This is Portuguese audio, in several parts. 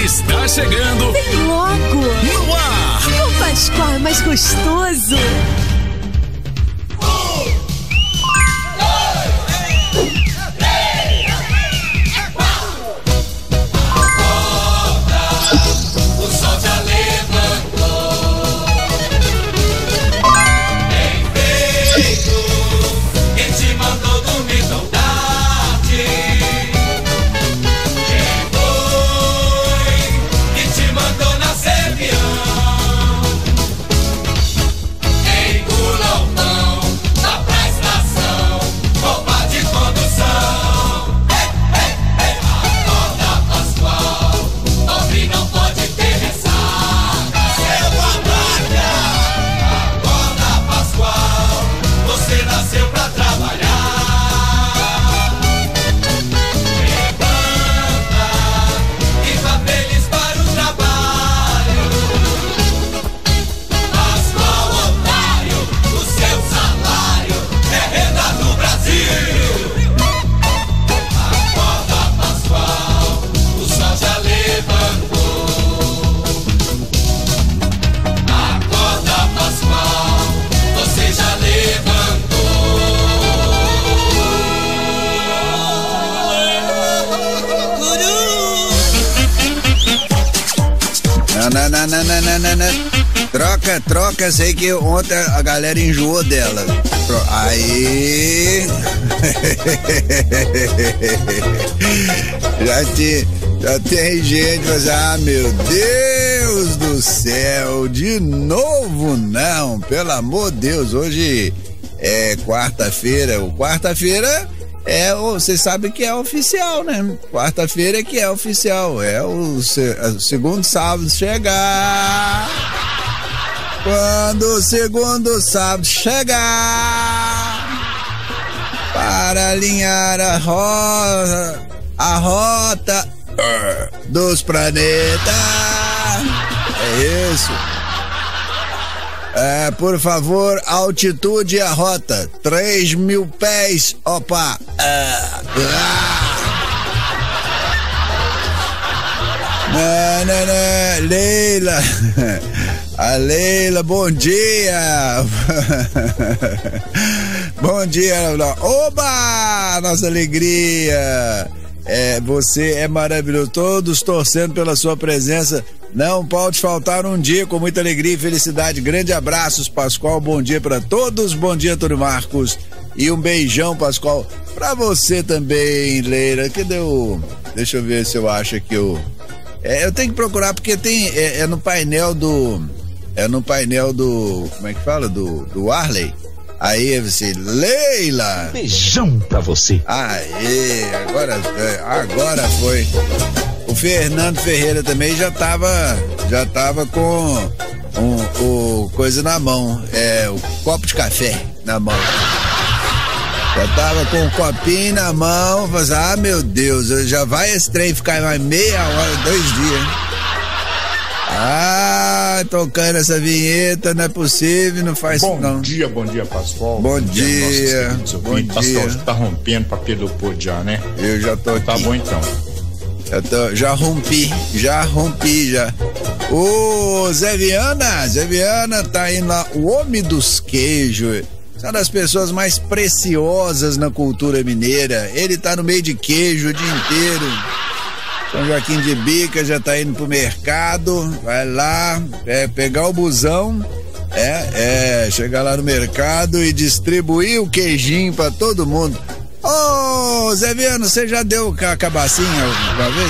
está chegando. Vem logo. No ar. Com Pascoal é mais gostoso. Troca, sei que ontem a galera enjoou dela. Aí. já tem gente, mas meu Deus do céu, de novo não, pelo amor de Deus, hoje é quarta-feira, você sabe que é oficial, né? Quarta-feira é que é oficial, é o segundo sábado chegar. Quando o segundo sábado chegar para alinhar a rota dos planetas. É isso. Por favor, altitude e a rota. 3.000 pés. Opa. Leila. A Leila, bom dia. Bom dia. Oba! Nossa alegria. Você é maravilhoso. Todos torcendo pela sua presença. Não pode faltar um dia com muita alegria e felicidade. Grande abraços, Pascoal. Bom dia para todos. Bom dia, Antônio Marcos. E um beijão, Pascoal, pra você também, Leila. Deixa eu ver se eu acho que eu tenho que procurar porque tem no painel do como é que fala? Do Arley. Aí você, Leila. Beijão pra você. Aê, agora foi. O Fernando Ferreira também já tava com o coisa na mão, o copo de café na mão. Já tava com um copinho na mão, meu Deus, já vai esse trem ficar mais meia hora, 2 dias. Tocando essa vinheta, não é possível, não faz isso não. Bom dia, Pascoal. Bom dia. Pascoal, já tá rompendo pra Pedro Pô já, né? Eu já tô aqui. Tá bom então. Já rompi. Ô, Zé Viana tá indo lá, o homem dos queijos. Uma das pessoas mais preciosas na cultura mineira. Ele tá no meio de queijo o dia inteiro. São Joaquim de Bica já tá indo pro mercado. Vai lá, pegar o busão. Chegar lá no mercado e distribuir o queijinho pra todo mundo. Ô, Zé Viano, você já deu a cabacinha uma vez?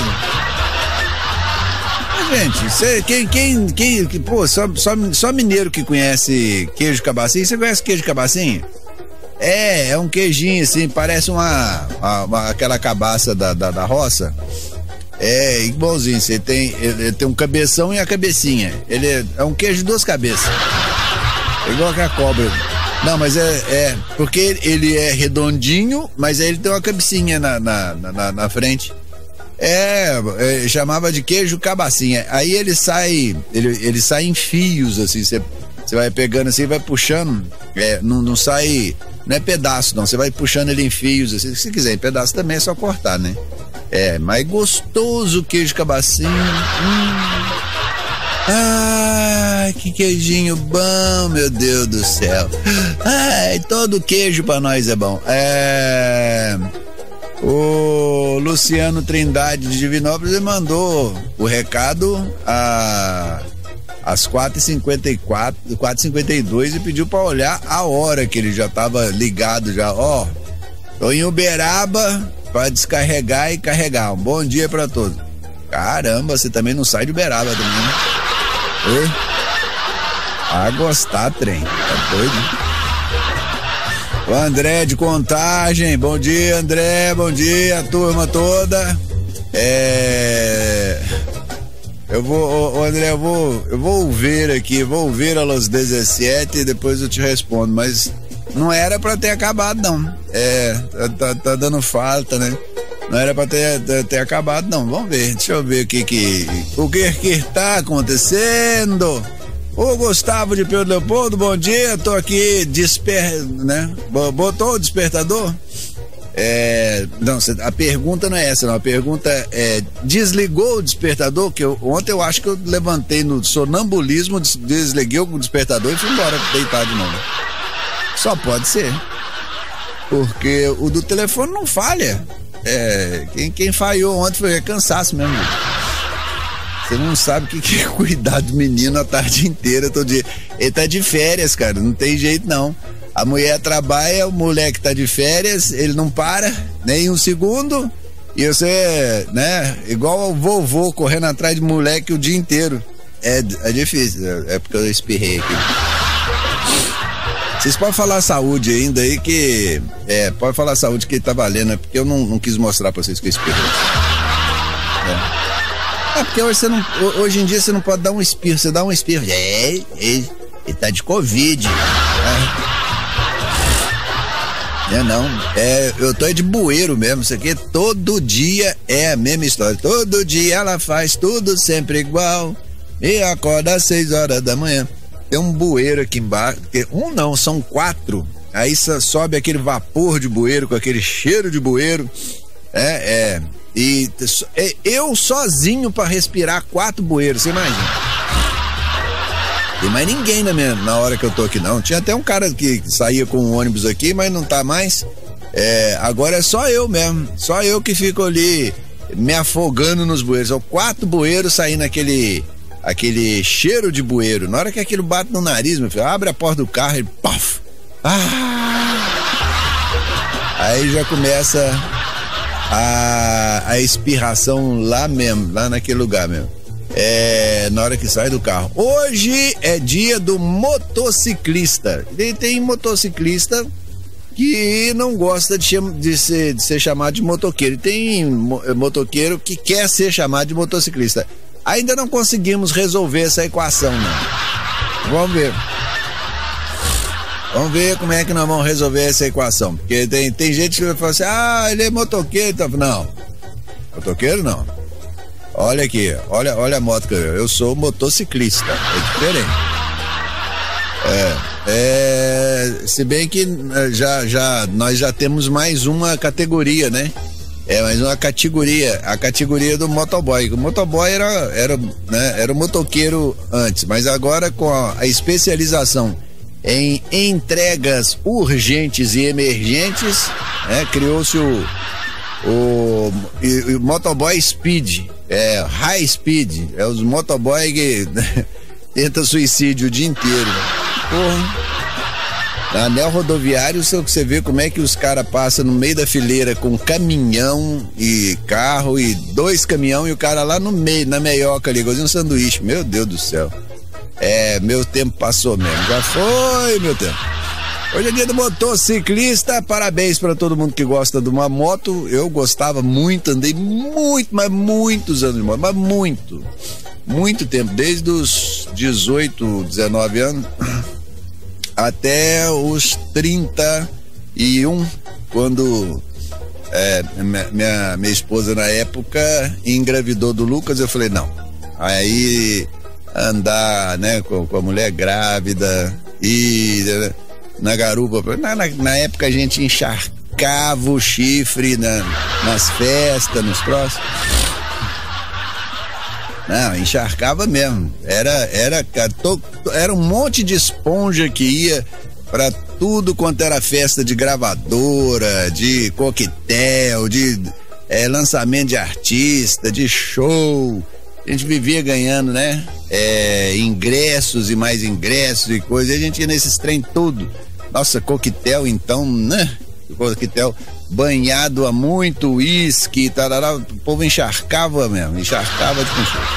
Gente, só mineiro que conhece queijo cabacinha. Você conhece queijo cabacinha? É um queijinho assim, parece aquela cabaça da roça. É igualzinho, ele tem um cabeção e a cabecinha. Ele é um queijo de 2 cabeças. É igual que a cobra. Não, mas porque ele é redondinho, mas aí ele tem uma cabecinha na frente. Chamava de queijo cabacinha. Aí ele sai em fios, assim, você vai pegando assim, vai puxando, não sai, não é pedaço não, você vai puxando ele em fios, assim, se quiser em pedaço também é só cortar, né? Mas gostoso o queijo cabacinho. Ai, que queijinho bom, meu Deus do céu. Ai, todo queijo pra nós é bom. O Luciano Trindade de Divinópolis mandou o recado às 4h54, 4h52 e pediu pra olhar a hora que ele já tava ligado já. Tô em Uberaba pra descarregar e carregar. Um bom dia pra todos. Caramba, você também não sai de Uberaba também, né? Gostar, trem. Tá doido? O André de Contagem. Bom dia, André. Bom dia, turma toda. André, eu vou ver aqui. Vou ver a los 17 e depois eu te respondo. Mas não era pra ter acabado, não. Tá dando falta, né? Não era pra ter acabado, não. Vamos ver. Deixa eu ver o que tá acontecendo. Ô Gustavo de Pedro Leopoldo, bom dia. Tô aqui né? Botou o despertador? Não, a pergunta não é essa, não. A pergunta é: desligou o despertador? Que ontem eu acho que eu levantei no sonambulismo, desliguei o despertador e fui embora deitar de novo. Só pode ser. Porque o do telefone não falha. Quem falhou ontem foi cansaço mesmo. Você não sabe o que é cuidar do menino a tarde inteira, todo dia. Ele tá de férias, cara, não tem jeito não. A mulher trabalha, o moleque tá de férias, ele não para nem um segundo, e você, né, igual o vovô correndo atrás de moleque o dia inteiro. É difícil, é porque eu espirrei aqui. Vocês podem falar saúde ainda aí que... pode falar saúde que tá valendo, é porque eu não quis mostrar pra vocês que eu espirrei. Porque hoje em dia você não pode dar um espirro, você dá um espirro. Ele tá de Covid. Eu tô de bueiro mesmo, isso aqui todo dia é a mesma história. Todo dia ela faz tudo sempre igual e acorda às 6 horas da manhã. Tem um bueiro aqui embaixo, são 4. Aí sobe aquele vapor de bueiro com aquele cheiro de bueiro. E eu sozinho pra respirar 4 bueiros, você imagina? Tem mais ninguém na hora que eu tô aqui, não. Tinha até um cara que saía com um ônibus aqui, mas não tá mais. Agora é só eu mesmo. Só eu que fico ali me afogando nos bueiros. São 4 bueiros saindo aquele cheiro de bueiro. Na hora que aquilo bate no nariz, meu filho, abre a porta do carro e paf! Aí já começa a espirração lá mesmo, lá naquele lugar mesmo. Na hora que sai do carro. Hoje é dia do motociclista. E tem motociclista que não gosta de ser chamado de motoqueiro. E tem motoqueiro que quer ser chamado de motociclista. Ainda não conseguimos resolver essa equação, não. Vamos ver. Vamos ver como é que nós vamos resolver essa equação. Porque tem gente que vai falar assim: ele é motoqueiro. Então, não. Motoqueiro não. Olha aqui, olha a moto que eu sou motociclista. É diferente. Se bem que nós já temos mais uma categoria, né? Mais uma categoria, a categoria do motoboy. O motoboy era o motoqueiro antes, mas agora com a especialização em entregas urgentes e emergentes, criou-se o motoboy speed, high speed, os motoboy que tenta suicídio o dia inteiro. Porra. Na anel rodoviário você vê como é que os caras passam no meio da fileira com caminhão e carro e 2 caminhão e o cara lá no meio, na meioca ali, igualzinho um sanduíche. Meu Deus do céu. Meu tempo passou mesmo, já foi meu tempo. Hoje é dia do motociclista, parabéns para todo mundo que gosta de uma moto. Eu gostava muito, andei muito, mas muitos anos de moto, mas muito tempo, desde os 18, 19 anos até os 31, quando minha esposa na época engravidou do Lucas. Eu falei, não, aí andar, né, com a mulher grávida e na garupa, na época a gente encharcava o chifre nas festas, nos próximos. Não, encharcava mesmo. Era um monte de esponja que ia pra tudo quanto era festa de gravadora, de coquetel, de lançamento de artista, de show. A gente vivia ganhando, né? Ingressos e mais ingressos e coisa. E a gente ia nesses trem tudo. Nossa, coquetel então, né? Coquetel banhado a muito uísque, tarará, o povo encharcava mesmo, encharcava de conforto.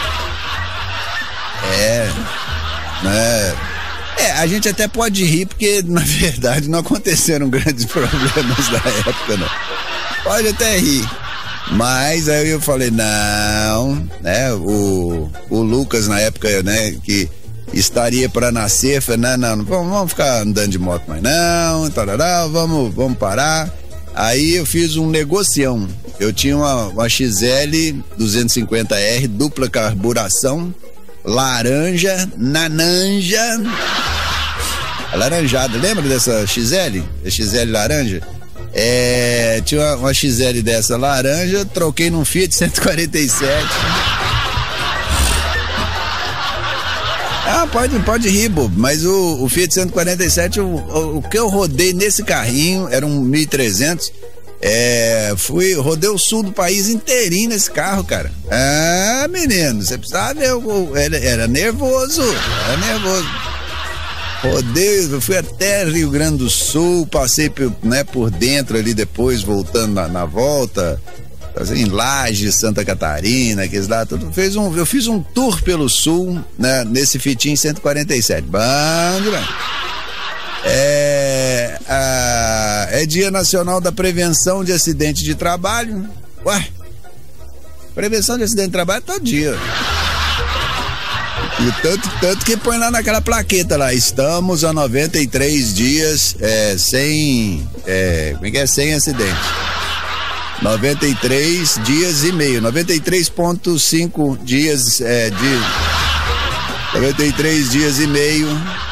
Né? A gente até pode rir porque, na verdade, não aconteceram grandes problemas na época, não. Pode até rir. Mas aí eu falei, não, né? O Lucas, na época, né, que estaria para nascer, eu falei, não, vamos ficar andando de moto mais não, tarará, vamos parar. Aí eu fiz um negocião. Eu tinha uma XL 250R, dupla carburação, laranja, nananja, alaranjada. Lembra dessa XL? A XL laranja? Tinha uma XL dessa laranja, troquei num Fiat 147. Pode rir, bobo, mas o Fiat 147, o que eu rodei nesse carrinho, era um 1300, rodei o sul do país inteirinho nesse carro, cara. Menino, você precisava ver, era nervoso. Rodei, eu fui até Rio Grande do Sul, passei por dentro ali depois, voltando na volta, em Lages, Santa Catarina, aqueles lá, tudo. Eu fiz um tour pelo sul, né, nesse Fitinho 147. Bom demais. É Dia Nacional da Prevenção de Acidente de Trabalho. Ué, prevenção de acidente de trabalho todo dia. E tanto que põe lá naquela plaqueta lá, estamos a 93 dias sem acidente. 93 dias e meio, 93,5 dias 93 dias e meio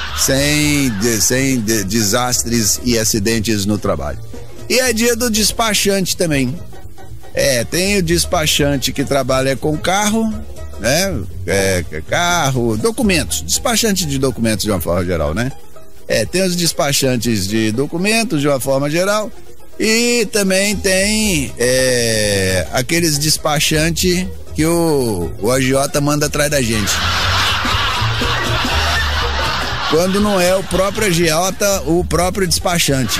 sem desastres e acidentes no trabalho. E é dia do despachante também. Tem o despachante que trabalha com carro, né? Carro, documentos, despachante de documentos de uma forma geral, né? Tem os despachantes de documentos de uma forma geral. E também tem aqueles despachantes que o agiota manda atrás da gente. Quando não é o próprio agiota, o próprio despachante.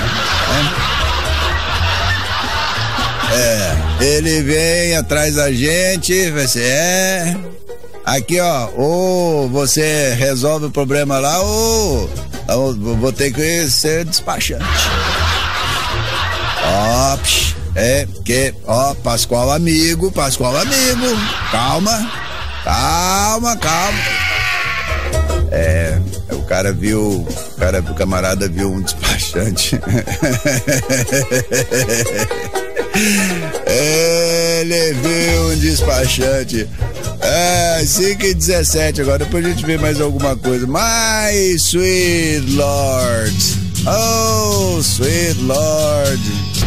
Ele vem atrás da gente, vai ser, aqui ó, ou você resolve o problema lá, ou vou ter que ser despachante. Pascoal amigo, calma. O camarada viu um despachante. Ele viu um despachante. 5h17 agora, depois a gente vê mais alguma coisa. My sweet Lord. Oh, sweet Lord.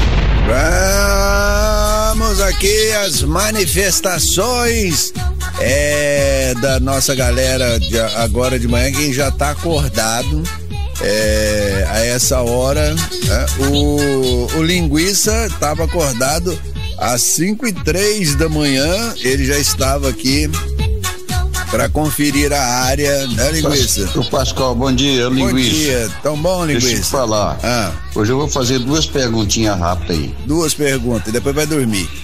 Vamos aqui às manifestações da nossa galera agora de manhã, quem já tá acordado a essa hora, o Linguiça tava acordado às 5h03 da manhã, ele já estava aqui para conferir a área, né, Linguiça? O Pascoal, bom dia, Linguiça. Bom dia, tão bom, Linguiça? Deixa eu te falar, hoje eu vou fazer 2 perguntinhas rápidas aí. 2 perguntas, e depois vai dormir. O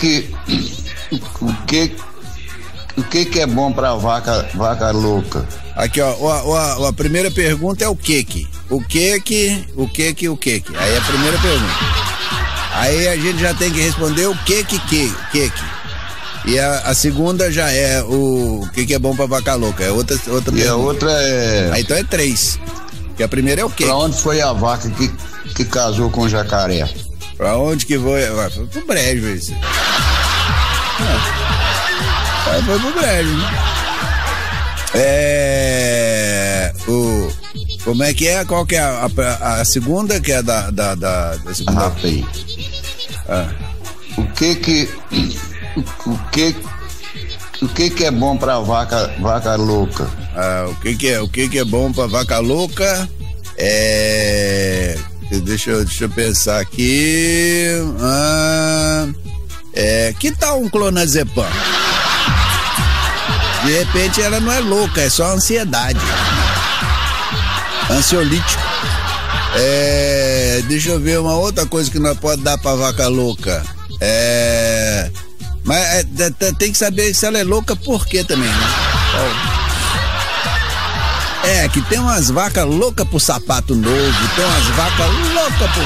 que é bom pra vaca louca? Aqui, ó, a primeira pergunta é o que? O que? Aí a primeira pergunta. Aí a gente já tem que responder o que. E a segunda já é o que é bom pra vaca louca. É outra pergunta. E a outra é... Aí então é 3. Porque a primeira é o quê? Pra onde foi a vaca que casou com o jacaré? Pra onde que foi? Foi pro brejo isso. Foi pro brejo, né? Como é que é? Qual que é a segunda, que é da segunda? Rapaz, o que é bom pra vaca louca? O que é bom pra vaca louca? Deixa eu pensar aqui. Que tal um clonazepam? De repente ela não é louca, é só ansiedade. Ansiolítico. Deixa eu ver uma outra coisa que nós pode dar pra vaca louca. Mas tem que saber se ela é louca por quê também, né? Que tem umas vacas loucas por sapato novo, tem umas vacas loucas por...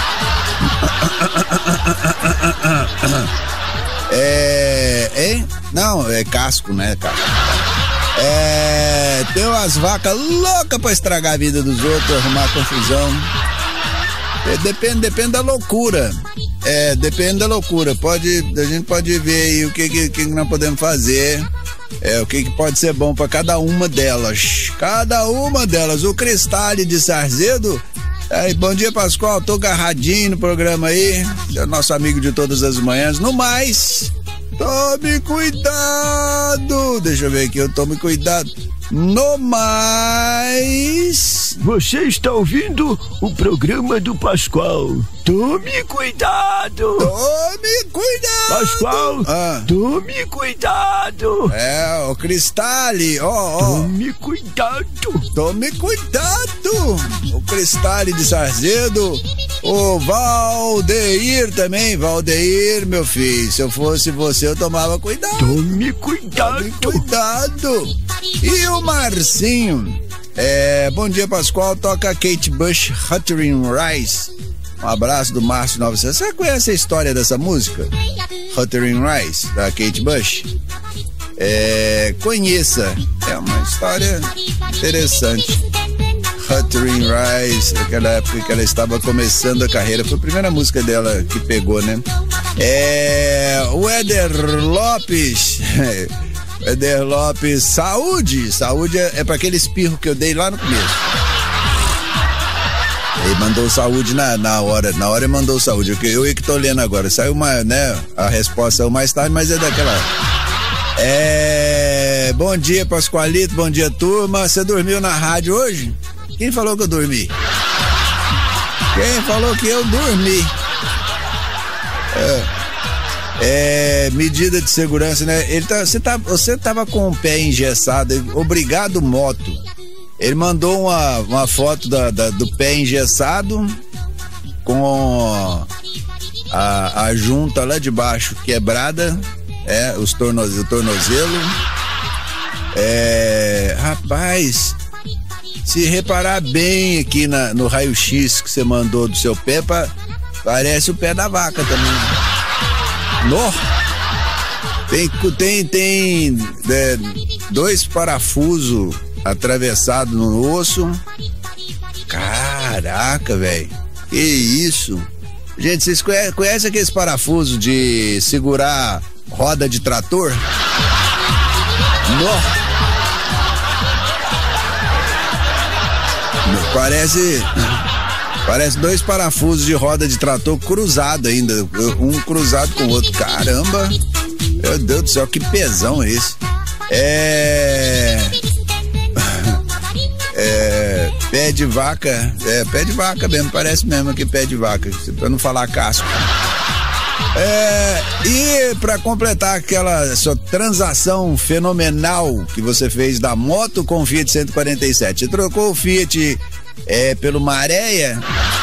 Não, é casco, né? Casco. Tem umas vacas loucas pra estragar a vida dos outros, arrumar confusão. Depende da loucura. Depende da loucura. A gente pode ver aí o que nós podemos fazer. O que pode ser bom pra cada uma delas. O Cristale de Sarzedo. Bom dia, Pascoal. Tô agarradinho no programa aí. É nosso amigo de todas as manhãs. No mais, tome cuidado. Deixa eu ver aqui, tome cuidado. No mais... Você está ouvindo o programa do Pascoal. Tome cuidado. Pascoal, tome cuidado. O Cristale, Tome cuidado. O Cristale de Sarzedo. O Valdeir também. Valdeir, meu filho, se eu fosse você, eu tomava cuidado. Tome cuidado. E o Marcinho, bom dia, Pascoal, toca Kate Bush, Wuthering Rice. Um abraço do Márcio 900. Você conhece a história dessa música? Wuthering Rice, da Kate Bush? Conheça, é uma história interessante. Wuthering Rice, naquela época que ela estava começando a carreira, foi a primeira música dela que pegou, né? O Éder Lopes... Éder Lopes, saúde é para aquele espirro que eu dei lá no começo. Ele mandou saúde na hora ele mandou saúde. Eu que tô lendo agora, saiu a resposta mais tarde, mas é daquela. Bom dia, Pascoalito, bom dia, turma. Você dormiu na rádio hoje? Quem falou que eu dormi? Quem falou que eu dormi? Medida de segurança, né? Você tava com o pé engessado. Obrigado, moto. Ele mandou uma foto do pé engessado com a junta lá de baixo quebrada, o tornozelo. Rapaz, se reparar bem aqui no raio-x que você mandou do seu pé, parece o pé da vaca também. Tem 2 parafusos atravessados no osso. Caraca, velho. Que isso? Gente, vocês conhecem aqueles parafusos de segurar roda de trator? Parece 2 parafusos de roda de trator cruzado ainda, um cruzado com o outro. Caramba, meu Deus do céu, que pesão é esse? Pé de vaca, pé de vaca mesmo, parece mesmo que pé de vaca, pra não falar casco. E pra completar aquela sua transação fenomenal que você fez da moto com o Fiat 147, você trocou o Fiat pelo Maréia?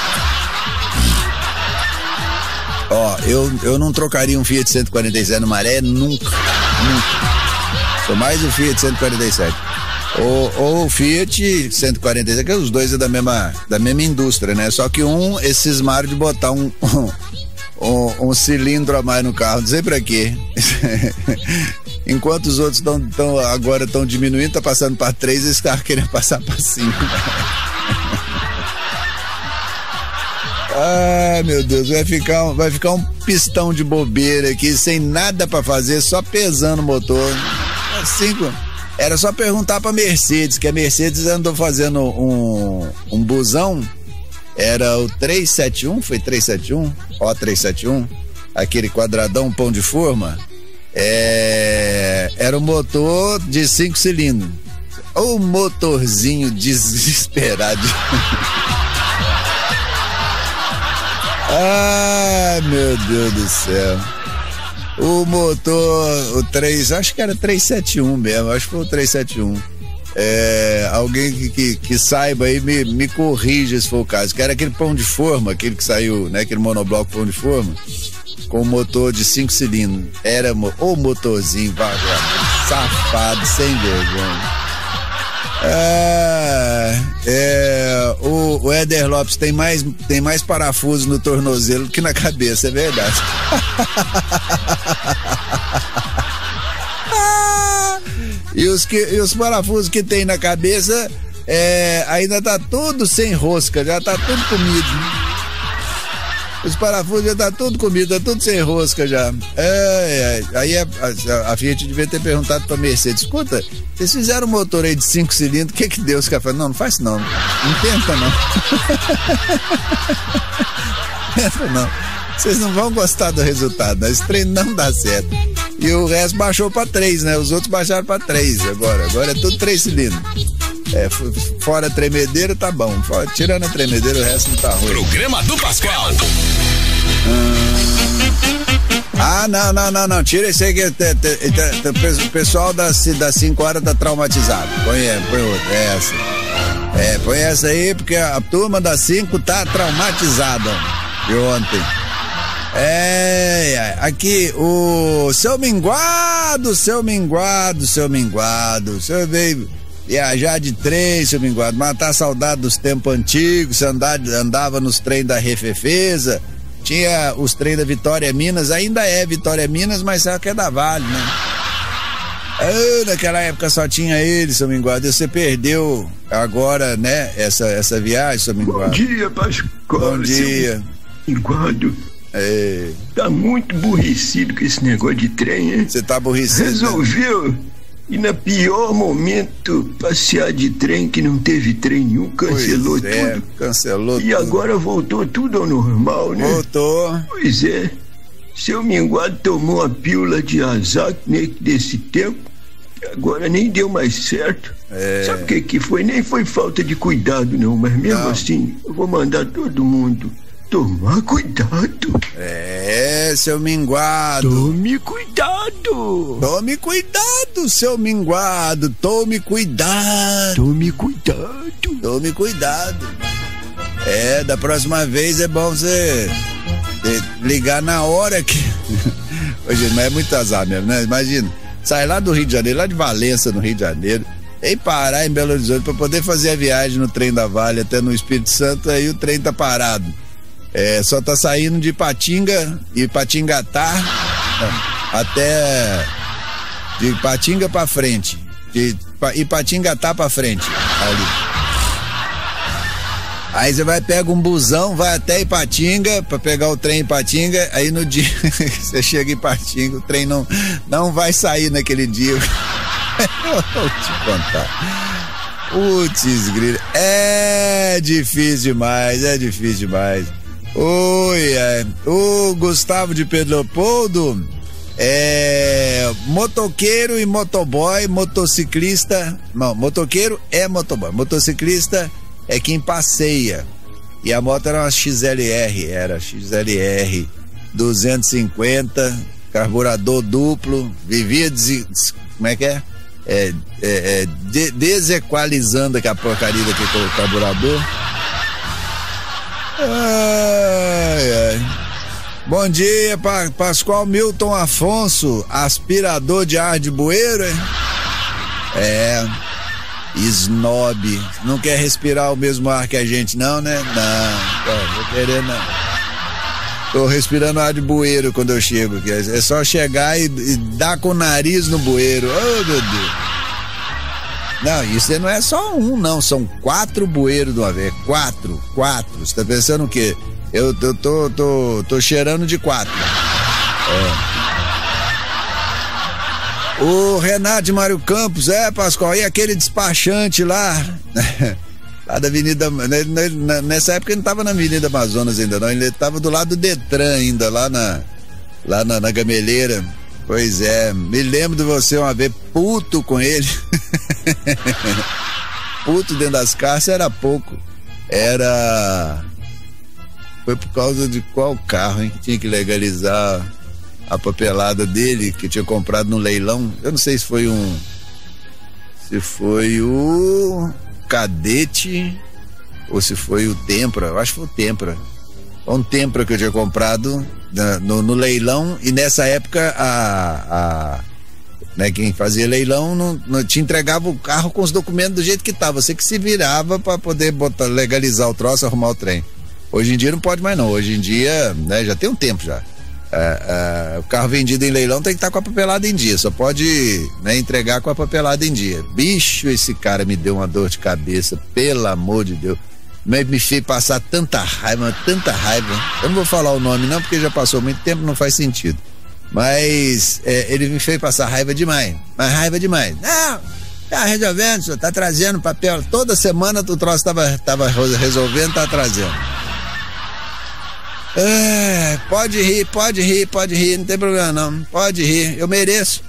Eu não trocaria um Fiat 147 no Maré nunca. Sou mais o Fiat 147 ou o Fiat 147, que os dois é da mesma indústria, né? Só que esses cismaram de botar um cilindro a mais no carro, não sei pra quê. Enquanto os outros agora estão diminuindo, tá passando pra 3, esse carro querendo passar pra 5. Ai, meu Deus, vai ficar um pistão de bobeira aqui, sem nada pra fazer, só pesando o motor. Era só perguntar pra Mercedes, que a Mercedes andou fazendo um busão, era o 371, foi 371? Ó, 371, aquele quadradão pão de forma, era um motor de 5 cilindros. O motorzinho desesperado. Ai, meu Deus do céu. O motor, o 3, acho que era 371 mesmo, acho que foi o 371. Alguém que saiba aí me corrija se for o caso, que era aquele pão de forma, aquele que saiu, né, aquele monobloco pão de forma, com motor de 5 cilindros. Era o motorzinho vagabundo, safado, sem vergonha. O Éder Lopes tem mais parafusos no tornozelo que na cabeça, é verdade. E os parafusos que tem na cabeça ainda tá tudo sem rosca, já tá tudo comido. Os parafusos já tá tudo comido, tá tudo sem rosca já. Aí a Fiat devia ter perguntado pra Mercedes: escuta, vocês fizeram um motor aí de 5 cilindros, o que deu? Os caras falaram: não faz não tenta não. Tenta não, vocês não vão gostar do resultado, esse trem não dá certo. E o resto baixou pra 3, né? Os outros baixaram pra 3 agora é tudo 3 cilindros. Fora a tremedeira tá bom, tirando a tremedeira o resto não tá ruim. Programa do Pascoal. Não, tira esse aí que o pessoal das 5 horas tá traumatizado. Põe outra, essa. Põe essa aí porque a turma das 5 tá traumatizada de ontem. Aqui o seu minguado, o senhor veio viajar de trem, seu minguado, matar a saudade dos tempos antigos. Você andava nos trens da Refefeza, tinha os trens da Vitória Minas, ainda é Vitória Minas, mas sabe que é da Vale, né? Naquela época só tinha ele, seu minguado, e você perdeu agora, né, essa viagem, seu minguado. Bom dia, Pascoal. Bom dia. Minguado. Tá muito aborrecido com esse negócio de trem, hein? Você tá aborrecido? Resolveu, né? E no pior momento, passear de trem, que não teve trem nenhum, cancelou tudo. Cancelou e tudo. Agora voltou tudo ao normal, né? Voltou. Pois é. Seu minguado tomou a pílula de azar, né, desse tempo, que agora nem deu mais certo. Sabe o que foi? Nem foi falta de cuidado, não, mas mesmo assim, eu vou mandar todo mundo tomar cuidado. Seu minguado. Tome cuidado. Tome cuidado, seu minguado. Tome cuidado. Tome cuidado. Tome cuidado. Da próxima vez é bom você ligar na hora que... Hoje, mas é muito azar mesmo, né? Imagina, sai lá do Rio de Janeiro, lá de Valença, no Rio de Janeiro, e parar em Belo Horizonte pra poder fazer a viagem no trem da Vale até no Espírito Santo, aí o trem tá parado. Só tá saindo de Ipatinga e Ipatingatá até de Ipatinga pra frente, de Ipatingatá pra frente ali. Aí você pega um busão, vai até Ipatinga pra pegar o trem em Ipatinga, aí no dia que você chega em Ipatinga, o trem não vai sair naquele dia. Eu vou te contar. Putz, grilo, é difícil demais. O Gustavo de Pedro Leopoldo, motoqueiro e motoboy, motociclista, não, motoqueiro é motoboy, motociclista é quem passeia, e a moto era uma XLR 250, carburador duplo, vivia como é que é? Desequalizando aquela porcaria daquele carburador. Bom dia, Pascoal. Milton Afonso, aspirador de ar de bueiro, hein? Snob, não quer respirar o mesmo ar que a gente, não, né? Não, vou querer não. Tô respirando ar de bueiro quando eu chego aqui. É só chegar e dar com o nariz no bueiro. Oh, meu Deus. Não, isso não é só um, não. São 4 bueiros de uma vez. 4. Você tá pensando o quê? Eu tô cheirando de 4. O Renato de Mário Campos, Pascoal, e aquele despachante lá, lá da Avenida, nessa época ele não estava na Avenida Amazonas ainda não, ele estava do lado do Detran ainda, lá na Gameleira. Pois é, me lembro de você uma vez puto com ele. Puto dentro das caixas era pouco. Foi por causa de qual carro, hein, que tinha que legalizar a papelada dele, que tinha comprado no leilão. Eu não sei se foi o Cadete ou se foi o Tempra. Eu acho que foi o Tempra. Um Tempra que eu tinha comprado no leilão, e nessa época né, quem fazia leilão não te entregava o carro com os documentos do jeito que tava, você que se virava para poder legalizar o troço, arrumar o trem. Hoje em dia não pode mais não, hoje em dia, né, já tem um tempo já. O carro vendido em leilão tem que estar com a papelada em dia, só pode, né, entregar com a papelada em dia. Bicho, esse cara me deu uma dor de cabeça, pelo amor de Deus. Me fez passar tanta raiva. Eu não vou falar o nome não, porque já passou muito tempo, não faz sentido. Mas ele me fez passar raiva demais. Mas raiva demais. Não, tá resolvendo, senhor, tá trazendo papel. Toda semana o troço tava resolvendo, tá trazendo. Pode rir, não tem problema não. Pode rir, eu mereço,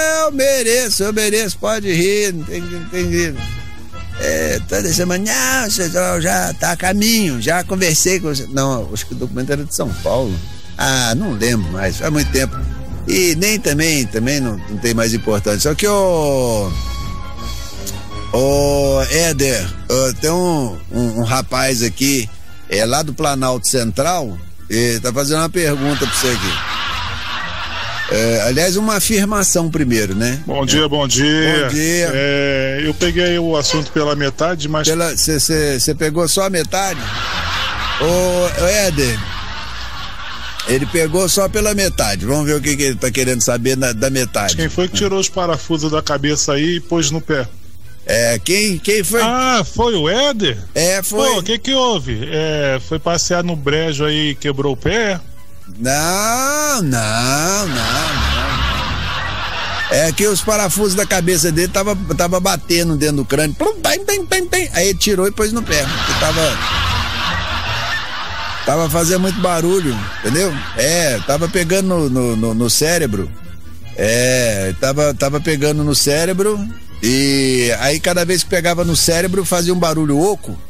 pode rir, não tem toda semana, não, você já tá a caminho, já conversei com você. Não, acho que o documento era de São Paulo. Não lembro mais, faz muito tempo. E nem também não tem mais importância. Só que o Éder, tem um rapaz aqui, lá do Planalto Central, tá fazendo uma pergunta pra você aqui. Aliás, uma afirmação primeiro, né? Bom dia. Bom dia. Eu peguei o assunto pela metade, mas... Você pegou só a metade? Ô Éder, ele pegou só pela metade. Vamos ver o que ele tá querendo saber da metade. Quem foi que tirou os parafusos da cabeça aí e pôs no pé? Quem foi? Foi o Éder? Foi. Pô, o que houve? Foi passear no brejo aí e quebrou o pé? Não. É que os parafusos da cabeça dele tava batendo dentro do crânio. Aí ele tirou e pôs no pé. Tava fazendo muito barulho, entendeu? Tava pegando no cérebro. Tava pegando no cérebro. E aí cada vez que pegava no cérebro fazia um barulho oco.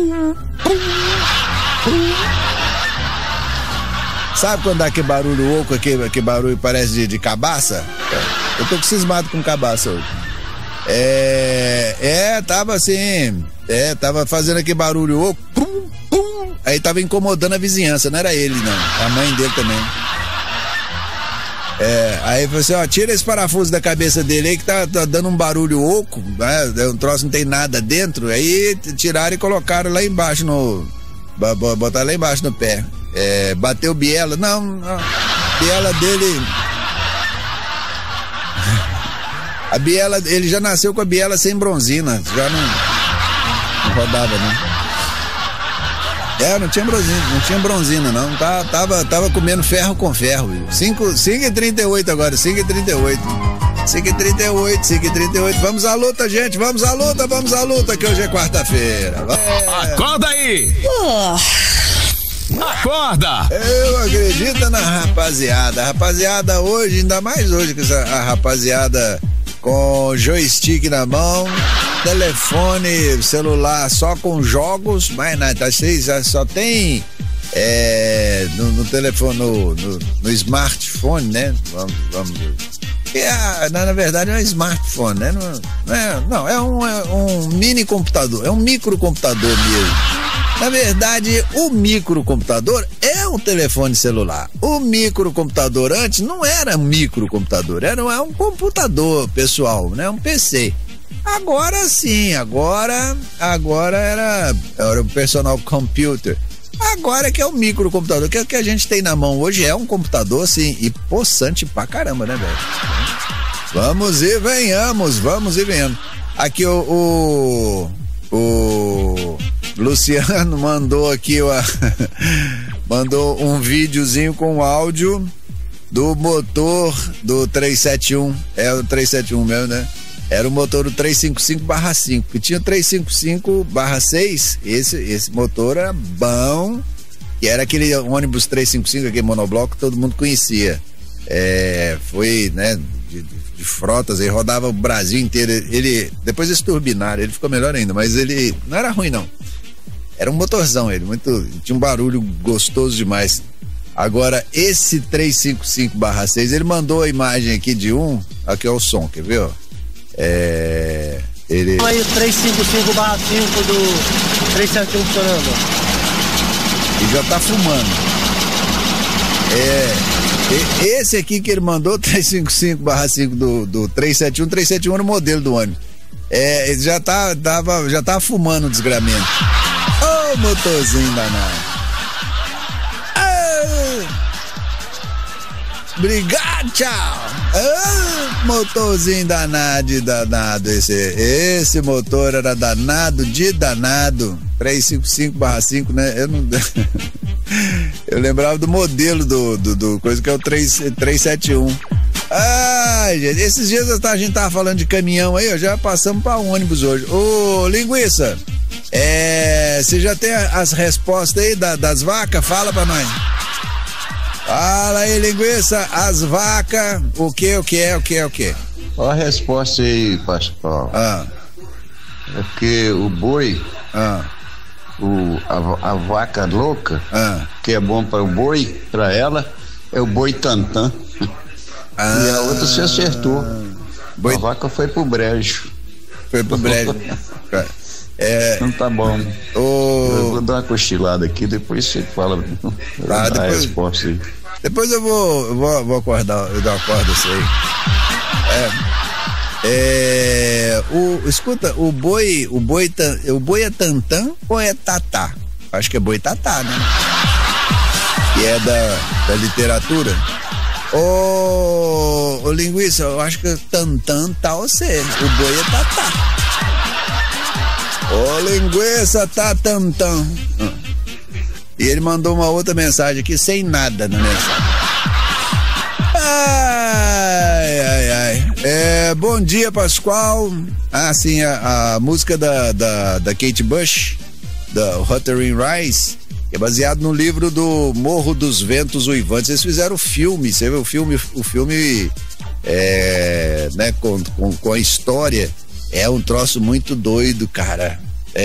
Sabe quando dá aquele barulho oco, aquele barulho parece de cabaça? Eu tô cismado com cabaça hoje. Tava assim, tava fazendo aquele barulho oco, aí tava incomodando a vizinhança, não era ele não, a mãe dele também. Aí falou assim, tira esse parafuso da cabeça dele aí que tá dando um barulho oco, né? Um troço não tem nada dentro, aí tiraram e colocaram lá embaixo botaram lá embaixo no pé. Bateu biela, não, biela dele, a biela, ele já nasceu com a biela sem bronzina, já não rodava não. Não tinha bronzina não, tava comendo ferro com ferro. 5h38 agora, 5h38. 5h38. Vamos à luta, gente, vamos à luta, que hoje é quarta-feira. Acorda aí! Acorda! Eu acredito na rapaziada hoje, ainda mais hoje que a rapaziada com joystick na mão, telefone, celular só com jogos, mas nada, só tem no telefone, no smartphone, né? Vamos na verdade é um smartphone, né? Não, é um mini computador, é um microcomputador mesmo. Na verdade, o microcomputador é um telefone celular. O microcomputador antes não era um microcomputador, era um computador pessoal, né? Um PC. Agora sim, agora era um personal computer. Agora que é o microcomputador, que a gente tem na mão hoje é um computador, assim, e possante pra caramba, né, velho? Vamos e venhamos. Aqui o Luciano mandou aqui mandou um videozinho com áudio do motor do 371, é o 371 mesmo, né? Era o motor do 355/5, que tinha o 355/6, esse motor era bom, e era aquele ônibus 355, aquele monobloco que todo mundo conhecia. Foi, né, de frotas, aí rodava o Brasil inteiro. Ele, depois eles turbinaram, ele ficou melhor ainda, mas ele não era ruim não. Era um motorzão ele, tinha um barulho gostoso demais. Agora, esse 355/6, ele mandou a imagem aqui de aqui é o som, quer ver, ó? Ele... Aí o 355/5 do 371 funcionando. E já tá fumando. Esse aqui que ele mandou, 355/5 do 371 era o modelo do ônibus. Ele já tava fumando o desgramento. Ô, motorzinho danado. Obrigado, tchau. Motorzinho danado. Esse motor era danado de danado. 355/5, né? Eu lembrava do modelo do coisa que é o 371. Ai, gente, esses dias a gente tava falando de caminhão aí, ó, já passamos pra ônibus hoje. Ô, Linguiça, você já tem as respostas aí das vacas? Fala pra nós. Fala aí, Linguiça, as vacas, o que? Olha a resposta aí, Pascoal. É porque o boi, a vaca louca, que é bom para o boi, para ela, é o boi tantã. E a outra se acertou. A vaca foi pro brejo. Não tá bom. Eu vou dar uma cochilada aqui, depois você fala a resposta aí. Depois eu vou acordar, eu acordo isso aí. Escuta, o boi é tantã ou é tatá? Acho que é boi tatá, né? Que é da literatura. Ô, Linguiça, eu acho que tantã tá você, o boi é tatá. Ô, Linguiça, tá tantã. E ele mandou uma outra mensagem aqui, sem nada na mensagem. Ai. Bom dia, Pascoal. Sim, a música da Kate Bush, da Wuthering Heights, que é baseado no livro do Morro dos Ventos Uivantes. Eles fizeram o filme, você vê o filme né, com a história. É um troço muito doido, cara.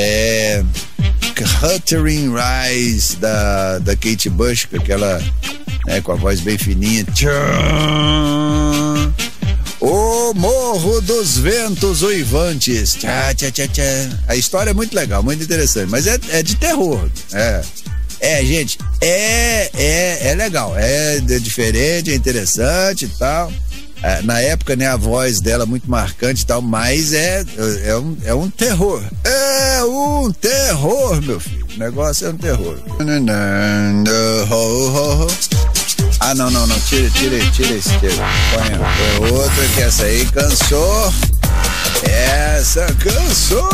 Wuthering Heights da Kate Bush, com aquela, né, com a voz bem fininha. O Morro dos Ventos Uivantes. A história é muito legal, muito interessante, mas é de terror. Gente, é legal, é diferente, é interessante e tal. Na época, né, a voz dela muito marcante e tal, mas é um terror. É um terror, meu filho. O negócio é um terror. Não. Tira esse. Põe outra, que essa aí cansou. Essa cansou.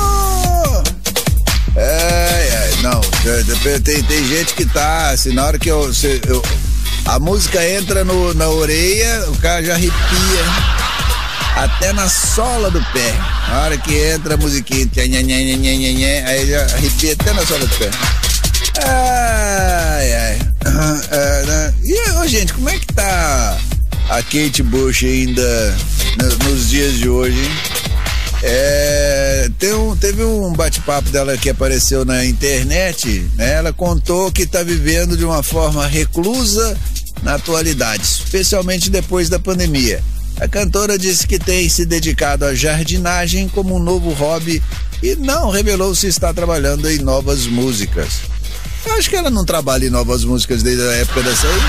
Não. Tem gente que tá, assim, na hora que a música entra na orelha, o cara já arrepia até na sola do pé. Na hora que entra a musiquinha, aí já arrepia até na sola do pé. E, gente, como é que tá a Kate Bush ainda nos dias de hoje, hein? Teve um bate-papo dela que apareceu na internet, né? Ela contou que tá vivendo de uma forma reclusa na atualidade, especialmente depois da pandemia. A cantora disse que tem se dedicado à jardinagem como um novo hobby e não revelou se está trabalhando em novas músicas. Eu acho que ela não trabalha em novas músicas desde a época dessa aí.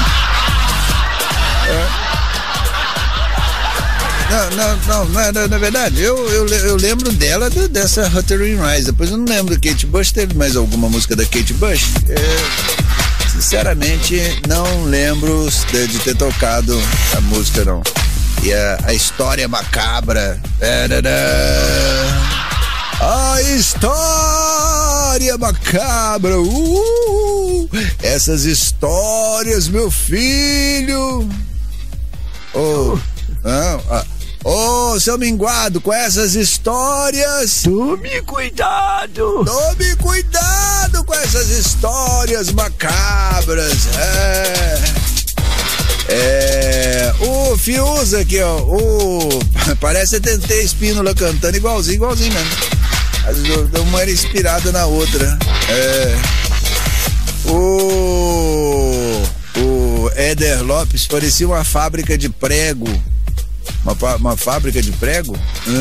Não, na verdade, eu lembro dela dessa Wuthering Heights. Depois eu não lembro. Kate Bush, teve mais alguma música da Kate Bush? Sinceramente, não lembro de ter tocado a música, não. E a história macabra. A história macabra. Essas histórias, meu filho. Ô, seu minguado, com essas histórias. Tome cuidado. Tome cuidado com essas histórias macabras. O Fiuza aqui, ó. Parece que tem Espínola cantando igualzinho mesmo. Uma era inspirada na outra. O Éder Lopes parecia uma fábrica de prego. Uma fábrica de prego?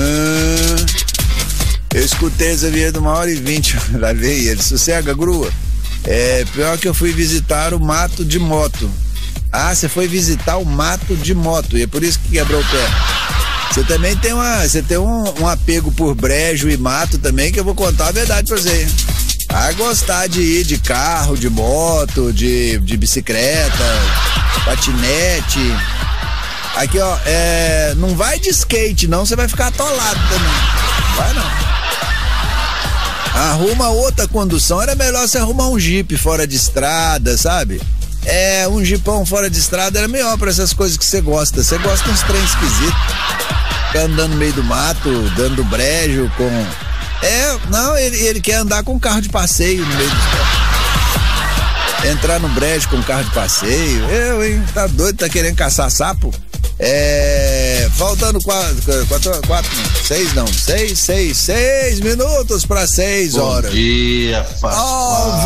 Eu escutei essa vinheta 1h20. Lá veio ele. Sossega, grua. Pior que eu fui visitar o mato de moto. Você foi visitar o mato de moto. E é por isso que quebrou o pé. Você também tem um apego por brejo e mato também, que eu vou contar a verdade pra você. Gostar de ir de carro, de moto, de bicicleta, patinete. Aqui, ó, não vai de skate, não, você vai ficar atolado também. Vai não. Arruma outra condução, era melhor você arrumar um Jeep fora de estrada, sabe? Um Jeepão fora de estrada era melhor pra essas coisas que você gosta. Você gosta de uns trem esquisitos. Ficar andando no meio do mato, dando brejo com... Não, ele quer andar com carro de passeio no meio do estrada. Entrar no brejo com carro de passeio. Tá doido, tá querendo caçar sapo? Faltando 6 minutos para 6 horas. Bom dia, Pascoal.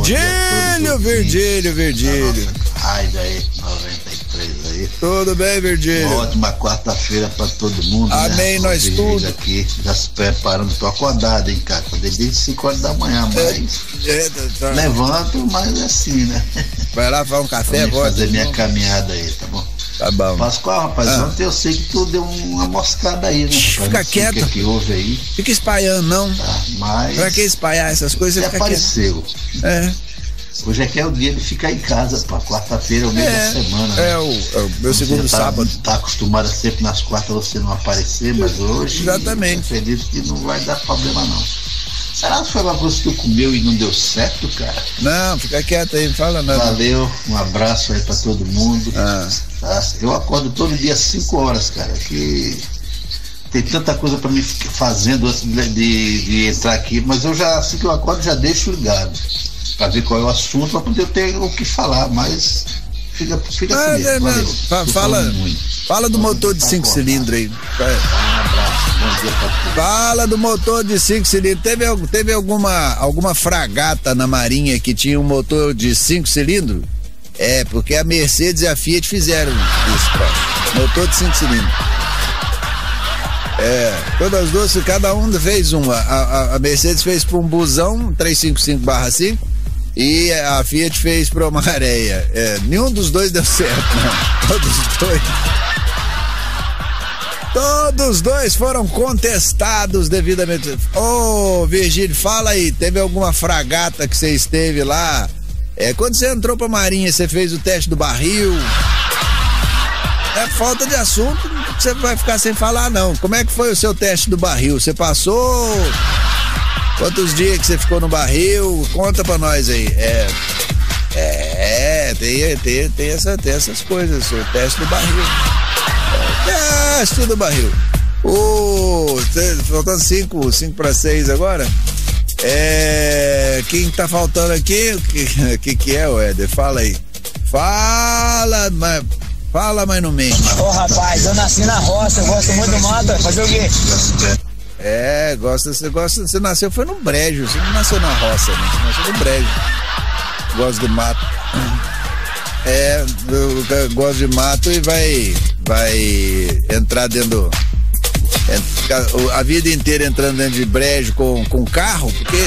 Virgílio. Ai, daí, 93 aí. Tudo bem, Virgílio? Uma ótima quarta-feira para todo mundo. Amém, né? Nós tudo. Aqui, já se preparando, tô acordado, hein, cara. Desde 5 horas da manhã, mas levanto, mas é assim, né? Vai lá fazer um café, vou fazer minha caminhada aí, tá bom? Tá bom. Pascoal, rapaz, ontem eu sei que tu deu uma moscada aí, né? Fica quieto. O que houve aí? Fica espalhando, não. Tá, mas... Pra que espalhar essas coisas? Você apareceu. Hoje é o dia de ficar em casa, pá. Quarta-feira é o meio da semana. Né? O meu segundo sábado. Tá acostumado a sempre nas quartas você não aparecer, mas hoje... Exatamente. Eu acredito que não vai dar problema, não. Será que foi uma coisa que tu comeu e não deu certo, cara? Não, fica quieto aí, não fala nada. Valeu, um abraço aí pra todo mundo. Tá? Eu acordo todo dia às 5 horas, cara, que tem tanta coisa pra mim fazendo antes de entrar aqui, mas eu já, assim que eu acordo, já deixo ligado pra ver qual é o assunto, pra poder ter o que falar, mas fica assim mesmo. Fala do motor de 5 cilindros aí. Um abraço, bom dia pra todos. Fala do motor de 5 cilindros. Teve alguma fragata na Marinha que tinha um motor de 5 cilindros? Porque a Mercedes e a Fiat fizeram isso, cara. Motor de 5 cilindros. Todas as duas, cada um fez uma. A Mercedes fez para um busão 355/5 e a Fiat fez para uma areia. Nenhum dos dois deu certo, não. Todos os dois foram contestados devidamente. Virgílio, fala aí, teve alguma fragata que você esteve lá? Quando você entrou pra Marinha, você fez o teste do barril? Falta de assunto, você vai ficar sem falar, não. Como é que foi o seu teste do barril? Você passou? Quantos dias que você ficou no barril? Conta pra nós aí. Tem essas coisas, o teste do barril. Teste do barril. Faltando 5 para 6 agora. Quem tá faltando aqui? O que é, o Éder? Fala aí. Fala, mas no meio. Rapaz, eu nasci na roça, eu gosto muito do mato, fazer o quê? Você nasceu, foi no brejo, você não nasceu na roça, né? Você nasceu no brejo. Gosto do mato. Eu gosto de mato e vai entrar dentro a vida inteira entrando dentro de brejo com carro, porque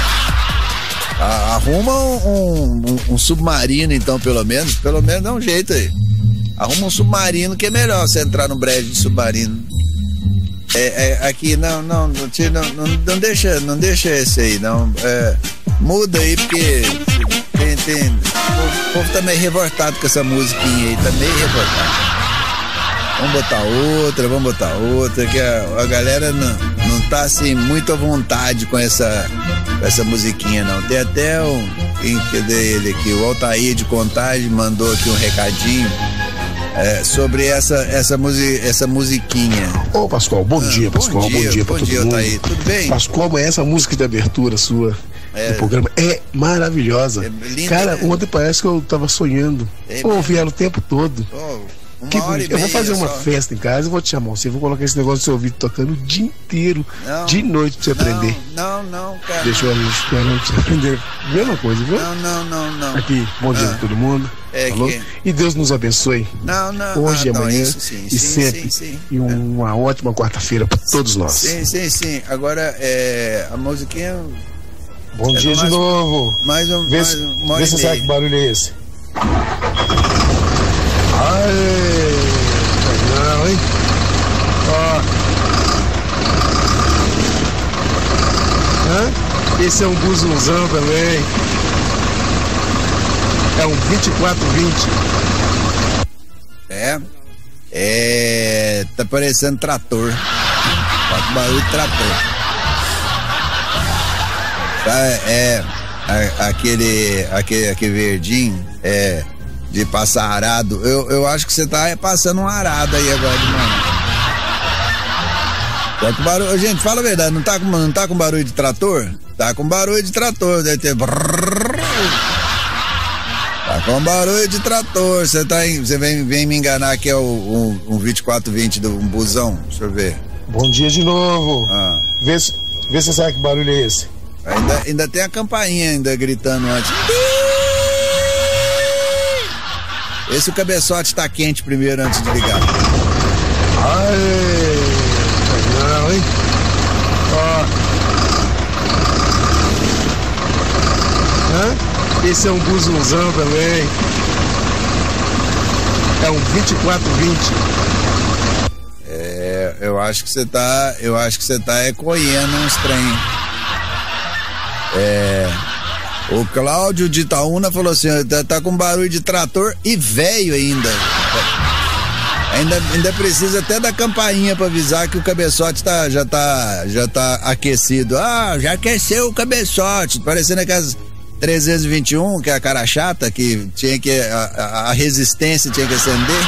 arruma um submarino, então, pelo menos dá um jeito aí. Arruma um submarino que é melhor você entrar no brejo de submarino. Aqui não deixa esse aí, não. Muda aí, porque o povo tá meio revoltado com essa musiquinha aí, tá meio revoltado. Vamos botar outra, que a galera não tá assim muito à vontade com essa musiquinha, não. Tem até cadê ele aqui? O Altair de Contagem mandou aqui um recadinho. sobre essa musiquinha. Ô, Pascoal, bom dia, Pascoal. Bom dia pra todo mundo. Tá aí. Tudo bem? Pascoal, essa música de abertura sua do programa é maravilhosa. Linda, cara, ontem parece que eu tava sonhando. Ouvi ela o tempo todo. Eu vou fazer uma festa em casa, eu vou te chamar você, vou colocar esse negócio do seu ouvido tocando o dia inteiro, de noite pra você aprender. Não, cara. Deixa eu esperando pra você aprender. Mesma coisa, viu? Não. Aqui, bom dia pra todo mundo. Falou? E Deus nos abençoe. Hoje, amanhã e sempre. Sim. E uma ótima quarta-feira pra todos nós. Sim. Agora, a musiquinha. Bom dia de novo. Vê se você sabe que barulho é esse. Não, hein? Esse é um buzunzão também. É um 2420. Tá parecendo trator. Barulho de trator. Aquele verdinho de passar arado. Eu acho que você tá passando um arado aí agora de manhã. Tá com barulho. Gente, fala a verdade, não tá com barulho de trator? Tá com barulho de trator, deve ter. Tá com barulho de trator. Você vem me enganar que é um 2420 um busão. Deixa eu ver. Bom dia de novo. Vê se você sabe que barulho é esse. Ainda tem a campainha ainda gritando antes. Esse o cabeçote tá quente primeiro antes de ligar. Não, hein? Esse é um buzunzão também. É um 2420. Eu acho que você tá colhendo uns trem. O Cláudio de Itaúna falou assim, tá com barulho de trator e velho ainda. Ainda precisa até da campainha pra avisar que o cabeçote já tá aquecido. Já aqueceu o cabeçote, parecendo aquelas 321, que é a cara chata, que tinha que a resistência tinha que acender.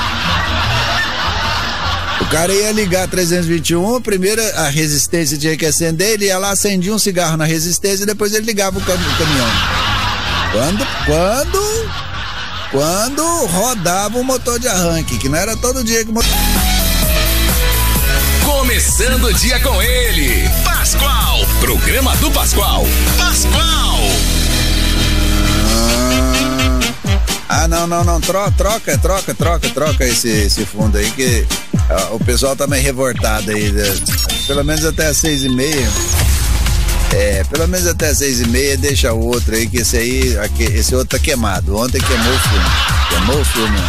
O cara ia ligar 321, primeiro a resistência tinha que acender, ele ia lá, acendia um cigarro na resistência e depois ele ligava o caminhão. Quando rodava o motor de arranque, que não era todo dia que o motor... Começando o dia com ele, Pascoal, programa do Pascoal. Não, troca esse fundo aí que o pessoal tá meio revoltado aí, pelo menos até as 6h30. Pelo menos até as 6h30 deixa o outro aí, que esse outro tá queimado. Ontem queimou o filme.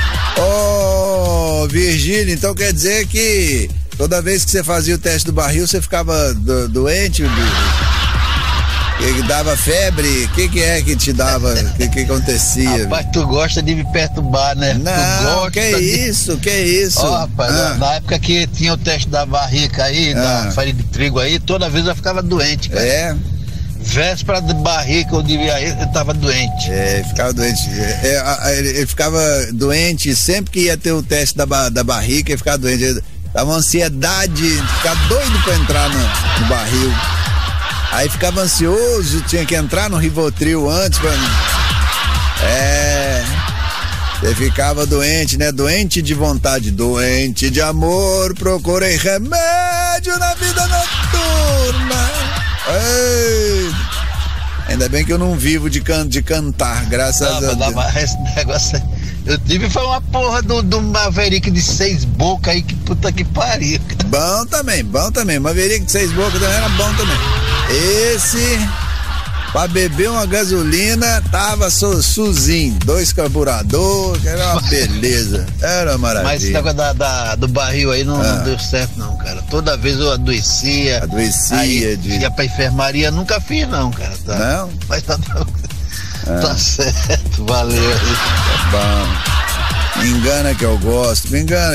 Virgílio, então quer dizer que toda vez que você fazia o teste do barril, você ficava doente? Que dava febre? O que é que te dava? O que acontecia? Rapaz, tu gosta de me perturbar, né? Não, que isso? Rapaz, na época que tinha o teste da barrica aí, da farinha de trigo aí, toda vez eu ficava doente, cara. Véspera de barrica eu devia ir, eu tava doente. Ficava doente. Ele ficava doente sempre que ia ter o teste da barrica, ele ficava doente. Dava uma ansiedade, ficava doido pra entrar no barril. Aí ficava ansioso, tinha que entrar no Rivotril antes pra... Você ficava doente, né? Doente de vontade, doente de amor, procurei remédio na vida noturna. Ainda bem que eu não vivo de cantar, graças a Deus. Esse negócio... Eu tive foi uma porra do Maverick de 6 bocas aí, que puta que pariu. Bom também. Maverick de 6 bocas também era bom também. Esse, pra beber uma gasolina, tava suzinho, 2 carburadores, era uma beleza, era uma maravilha. Mas esse negócio do barril aí não deu certo não, cara. Toda vez eu adoecia. Aí ia pra enfermaria, nunca fiz não, cara. Não? Mas tá certo, valeu aí. Tá bom. Me engana que eu gosto,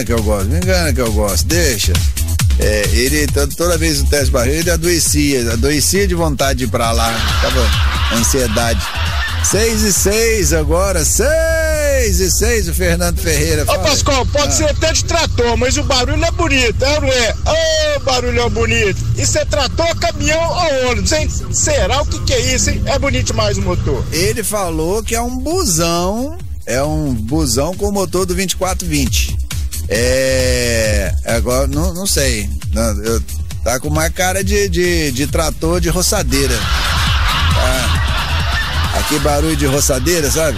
deixa. Ele toda vez no teste de barriga ele adoecia de vontade de ir pra lá, tava ansiedade. 6h06 agora, 6 6:06, o Fernando Ferreira. Ô, Pascoal, pode ser até de trator, mas o barulho é bonito, é ou não é? Ô, barulho é bonito. Isso é trator, caminhão ou ônibus, hein? Será? O que é isso, hein? É bonito demais o motor. Ele falou que é um busão com o motor do 2420. Agora, não sei. Tá com uma cara de trator de roçadeira. Aqui barulho de roçadeira, sabe?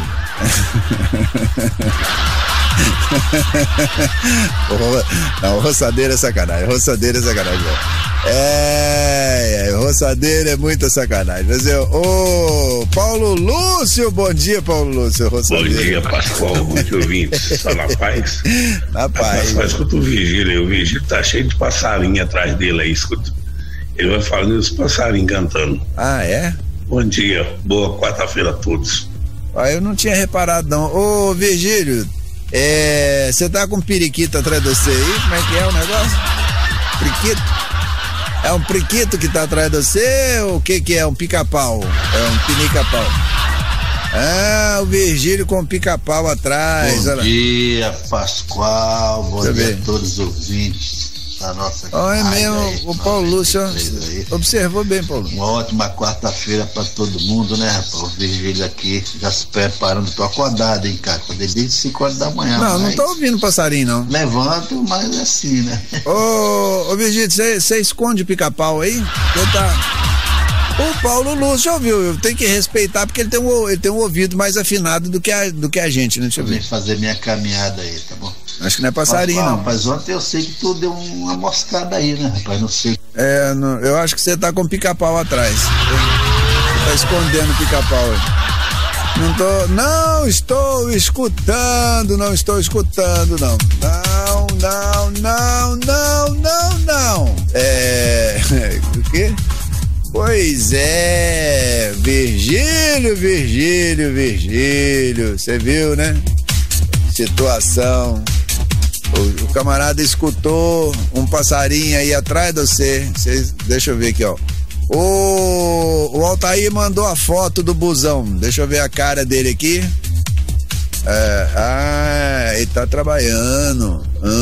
Não, roçadeira é sacanagem. Roçadeira é muita sacanagem. Mas ô, Paulo Lúcio, bom dia, Paulo Lúcio. Bom dia, Pascoal, muito ouvinte. Só na paz. Na paz. Mas escuta o Vigílio tá cheio de passarinho atrás dele aí, escuta. Ele vai falando os passarinhos cantando. Ah, é? Bom dia, boa quarta-feira a todos. Eu não tinha reparado não. Ô, Virgílio, você tá com periquito atrás de você aí? Como é que é o negócio? Periquito? É um periquito que tá atrás de você ou o que é? Um pica-pau? É um pinica-pau? Ah, o Virgílio com pica-pau atrás. Bom dia, Pascoal. Bom dia a todos os ouvintes da nossa é mesmo, aí, o Paulo Lúcio observou bem, Paulo. Uma ótima quarta-feira pra todo mundo, né, rapaz? O Virgílio aqui já se preparando. Tô acordado, hein, cara? Acordei desde 5 horas da manhã. Não tô ouvindo passarinho, não. Levanto, mas é assim, né? Ô Virgílio, você esconde pica-pau aí? O Paulo Lúcio ouviu, tem que respeitar porque ele tem um ouvido mais afinado do que a gente, né? Deixa eu ver. Fazer minha caminhada aí, tá bom? Acho que não é passarinho, não. Rapaz, ontem eu sei que tu deu uma moscada aí, né, rapaz? Não sei. Eu acho que você tá com pica-pau atrás. Você tá escondendo o pica-pau aí. Não estou escutando, não. O quê? Pois é, Virgílio, você viu, né? Situação. O camarada escutou um passarinho aí atrás de você. Deixa eu ver aqui, ó. O Altair mandou a foto do busão. Deixa eu ver a cara dele aqui. Ele tá trabalhando.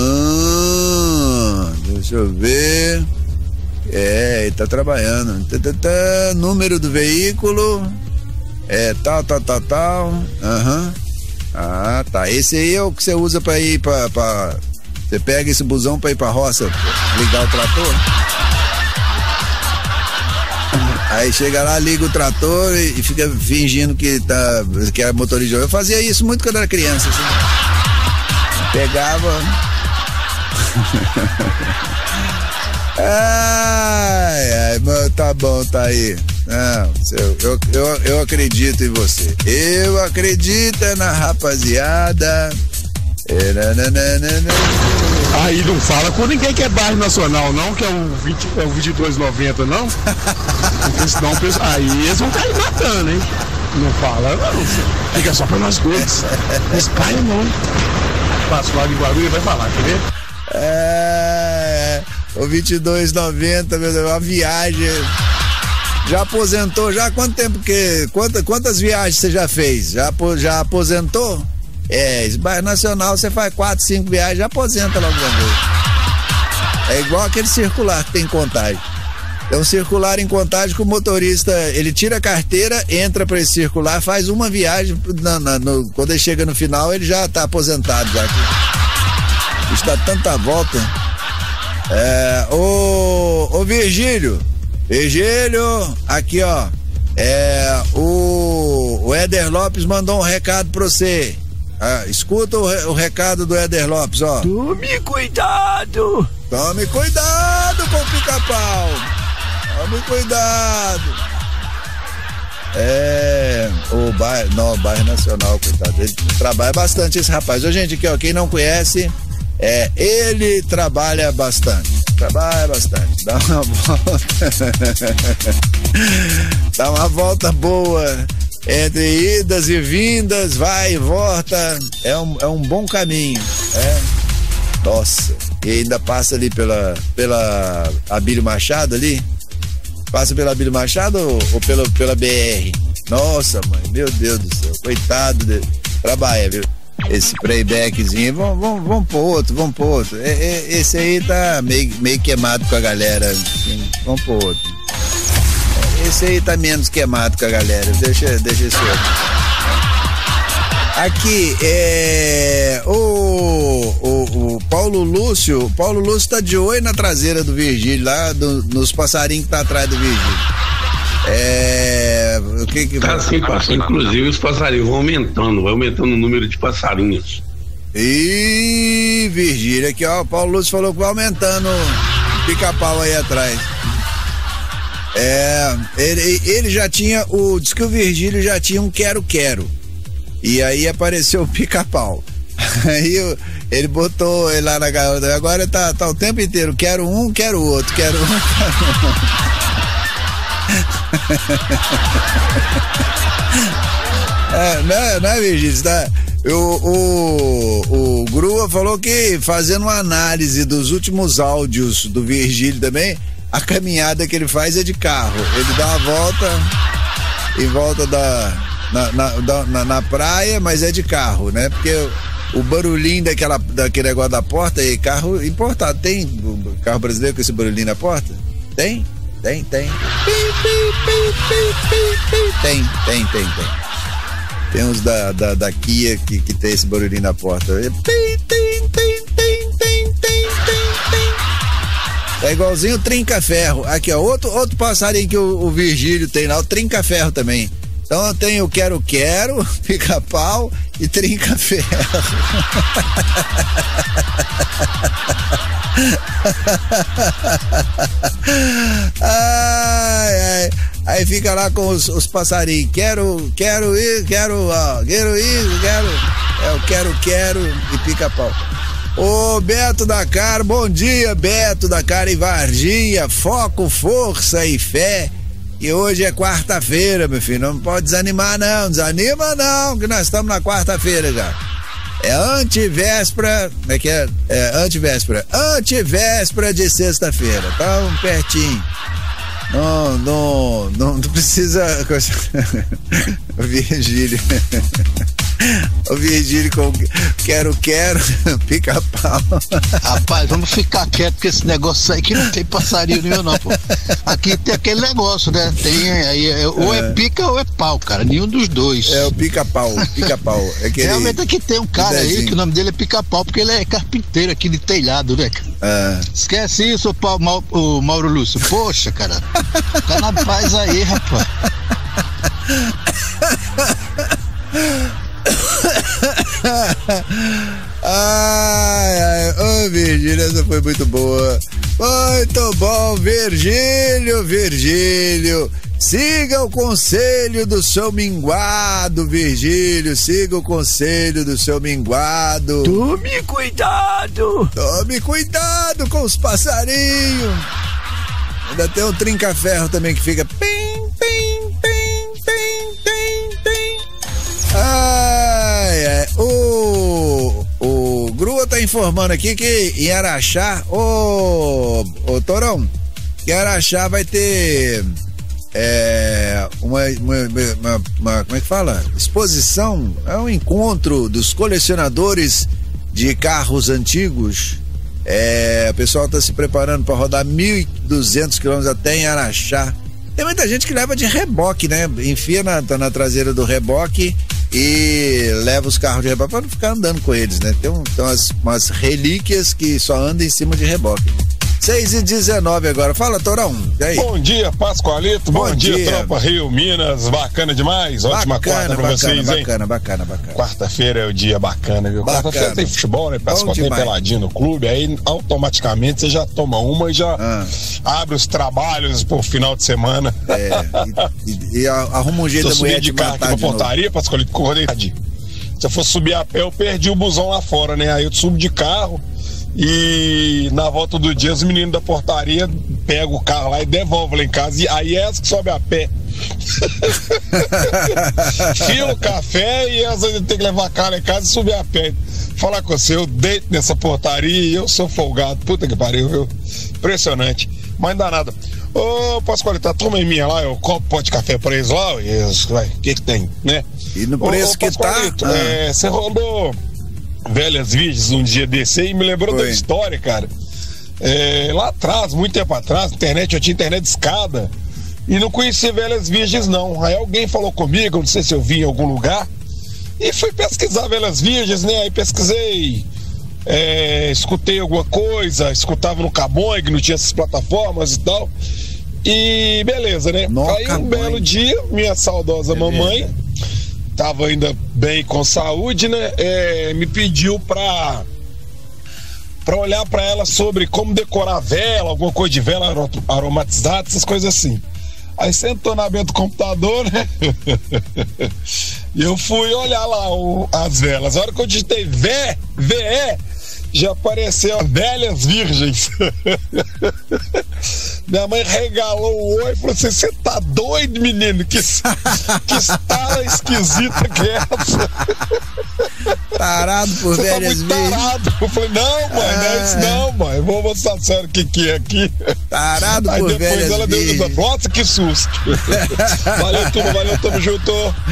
Deixa eu ver. Ele tá trabalhando. Número do veículo. Tal. Ah, tá. Esse aí é o que você usa pra ir pra... Você pega esse busão pra ir pra roça, ligar o trator. Aí chega lá, liga o trator e fica fingindo que é motorista. Eu fazia isso muito quando era criança, assim. Pegava... Tá bom, tá aí. Não, eu acredito em você. Eu acredito na rapaziada. Aí não fala com ninguém que é bairro nacional, não, que é o 2290, não. Porque senão aí eles vão cair matando, hein? Não fala, não. Fica só pra nós dois. Não espalha, não. Passo lá de Guarulhos e vai falar, quer ver? O 2290, meu Deus, uma viagem. Já aposentou? Já quanto tempo quantas viagens você já fez? Já aposentou? Esse bairro nacional você faz 4, 5 viagens, já aposenta logo uma vez. É igual aquele circular que tem em Contagem. É um circular em Contagem que o motorista, ele tira a carteira, entra para esse circular, faz uma viagem, quando ele chega no final ele já tá aposentado já. Está tanta volta. Ô Virgílio, aqui ó, o Éder Lopes mandou um recado pra você. Escuta o recado do Éder Lopes, ó. Tome cuidado com o pica-pau. Tome cuidado. O bairro nacional, coitado, ele trabalha bastante esse rapaz. Ô, gente, aqui ó, quem não conhece, ele trabalha bastante. Dá uma volta. Dá uma volta boa entre idas e vindas, vai e volta. É um bom caminho. Nossa. E ainda passa ali pela Abílio Machado ali. Passa pela Abílio Machado ou pela BR? Nossa, mãe, meu Deus do céu. Coitado dele. Trabalha, viu? esse playbackzinho. Vamos pro outro. Esse aí tá meio queimado com a galera. Vamos pro outro. Esse aí tá menos queimado com a galera. Deixa esse outro. Aqui, o Paulo Lúcio tá de olho na traseira do Virgílio, lá nos passarinhos que tá atrás do Virgílio. O que tá assim, pastor. Inclusive os passarinhos vão aumentando o número de passarinhos. Ih, Virgílio, aqui ó, o Paulo Lúcio falou que vai aumentando o pica-pau aí atrás. Ele já tinha, diz que o Virgílio já tinha um quero-quero. E aí apareceu o pica-pau. Aí ele botou ele lá na garota. Agora tá o tempo inteiro. Quero um, quero outro. Quero um, quero outro. Não é, Virgílio? Tá? O Grua falou que, fazendo uma análise dos últimos áudios do Virgílio também, a caminhada que ele faz é de carro. Ele dá uma volta em volta na praia, mas é de carro, né? Porque o barulhinho daquele negócio da porta, e carro importado, tem carro brasileiro com esse barulhinho na porta? Tem. Tem uns da Kia que tem esse barulhinho na porta. É igualzinho o trinca-ferro. Aqui, ó, outro passarinho que o Virgílio tem lá, o trinca-ferro também. Então eu tenho quero, pica-pau e trinca-ferro. Ai. Aí fica lá com os passarinhos. Quero ir. Quero e pica-pau. Ô Beto Dakar, bom dia, Beto Dakar e Varginha. Foco, força e fé. E hoje é quarta-feira, meu filho. Não pode desanimar, não. Desanima, não, que nós estamos na quarta-feira já. É antivéspera. Como é que é? Antivéspera. Antivéspera de sexta-feira. Tão pertinho. Não precisa. O Virgílio. O Virgílio com quero, pica-pau. Rapaz, vamos ficar quieto com esse negócio aí que não tem passarinho nenhum, não, pô. Aqui tem aquele negócio, né? Tem aí, ou é pica ou é pau, cara. Nenhum dos dois. É o pica-pau. É realmente aqui tem um cara aí que o nome dele é pica-pau, porque ele é carpinteiro aqui de telhado, né, cara? Esquece isso, o Mauro Lúcio. Poxa, cara. Tá na paz aí, rapaz. Ô Virgílio, essa foi muito boa. Muito bom, Virgílio. Siga o conselho do seu minguado, Virgílio. Siga o conselho do seu minguado. Tome cuidado com os passarinhos. Ainda tem um trinca-ferro também que fica pim. O Grua tá informando aqui que em Araxá, ô Torão, que em Araxá vai ter uma como é que fala? Exposição, é um encontro dos colecionadores de carros antigos. O pessoal tá se preparando para rodar 1.200 quilômetros até em Araxá. Tem muita gente que leva de reboque, né? Enfia na traseira do reboque e leva os carros de reboque para não ficar andando com eles, né? Tem umas relíquias que só andam em cima de reboque. 6h19 agora. Fala, Torão. E aí? Bom dia, Pascoalito. Bom dia, Tropa Rio, Minas. Bacana demais. Ótima quarta pra vocês, hein? Bacana. Quarta-feira é o dia bacana, viu? Quarta-feira tem futebol, né? Pascoal tem peladinho no clube, aí automaticamente você já toma uma e já abre os trabalhos pro final de semana. E arruma um jeito da mulher de carro aqui pra portaria, Pascoalito, correi. Se eu fosse subir a pé, eu perdi o busão lá fora, né? Aí eu subo de carro. E na volta do dia os meninos da portaria pegam o carro lá e devolvem lá em casa. E aí é essa que sobe a pé. Fila o café e às vezes tem que levar a cara lá em casa e subir a pé. Falar com você, eu deito nessa portaria e eu sou folgado. Puta que pariu, viu? Impressionante. Mas não dá nada. Ô, Pascoal, tá turma em minha lá, eu compro pote de café pra eles lá. O que tem, né? E no preço que tá... Você rodou Velhas Virgens um dia desse aí e me lembrou da história, cara. Lá atrás, muito tempo atrás, eu tinha internet de escada e não conhecia Velhas Virgens, não. Aí alguém falou comigo, não sei se eu vi em algum lugar, e fui pesquisar Velhas Virgens, né? Aí pesquisei, escutei alguma coisa, escutava no Caboing, não tinha essas plataformas e tal. E beleza, né? Aí um belo dia, minha saudosa mamãe, tava ainda bem com saúde, né? Me pediu pra olhar pra ela sobre como decorar vela, alguma coisa de vela aromatizada, essas coisas assim. Aí sentou na beira do computador, né? E eu fui olhar lá as velas. A hora que eu digitei VE, já apareceu Velhas Virgens. Minha mãe regalou o olho e falou assim: você tá doido, menino? Que estala esquisita que é essa? Tarado por Velhas Virgens. Tarado. Eu falei: não, mãe, não é isso não, mãe. Eu vou mostrar sério o que é aqui. Tarado por Velhas Virgens. Aí depois ela deu, nossa, que susto. Valeu, tamo junto.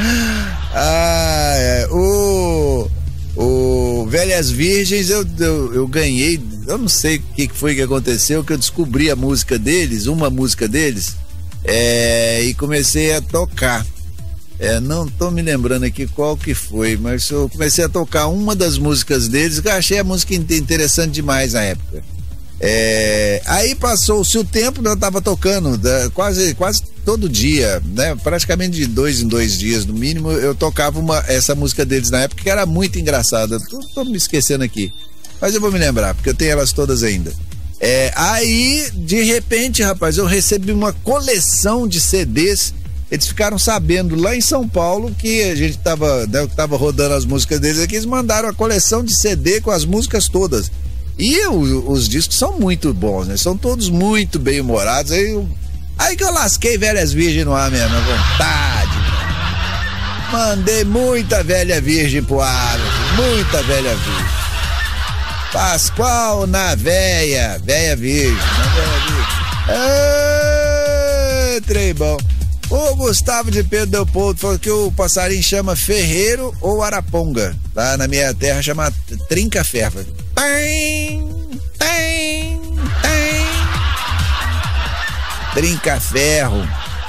O Velhas Virgens eu ganhei, eu não sei o que foi que aconteceu, que eu descobri a música deles, uma música deles, e comecei a tocar. Não tô me lembrando aqui qual que foi, mas eu comecei a tocar uma das músicas deles, que eu achei a música interessante demais na época. Aí passou-se o tempo, eu tava tocando quase todo dia, né? Praticamente de 2 em 2 dias, no mínimo, eu tocava essa música deles na época, que era muito engraçada. Tô me esquecendo aqui, mas eu vou me lembrar, porque eu tenho elas todas ainda. Aí, de repente, rapaz, eu recebi uma coleção de CDs. Eles ficaram sabendo lá em São Paulo que a gente tava rodando as músicas deles aqui, eles mandaram a coleção de CD com as músicas todas. E os discos são muito bons, né? São todos muito bem humorados. Aí que eu lasquei Velhas Virgens no ar mesmo, à vontade. Mandei muita Velha Virgem pro ar, muita Velha Virgem. Pascoal na Véia Virgem. Trem bom. O Gustavo de Pedro Leopoldo falou que o passarinho chama ferreiro ou araponga. Lá na minha terra chama trinca-ferro. Trinca-ferro.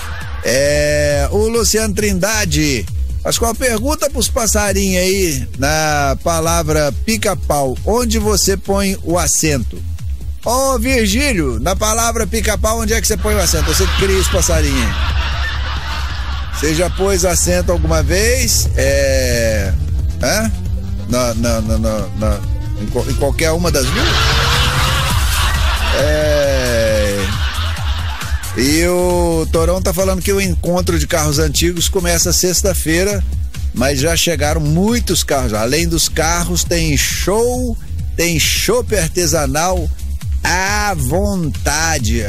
O Luciano Trindade. Pascoal, pergunta pros passarinhos aí, na palavra pica-pau, onde você põe o acento? Ô Virgílio, na palavra pica-pau, onde é que você põe o acento? Você que cria os passarinhos aí. Você já pôs acento alguma vez? Em qualquer uma das duas? E o Torão tá falando que o encontro de carros antigos começa sexta-feira, mas já chegaram muitos carros. Além dos carros, tem chopp artesanal à vontade.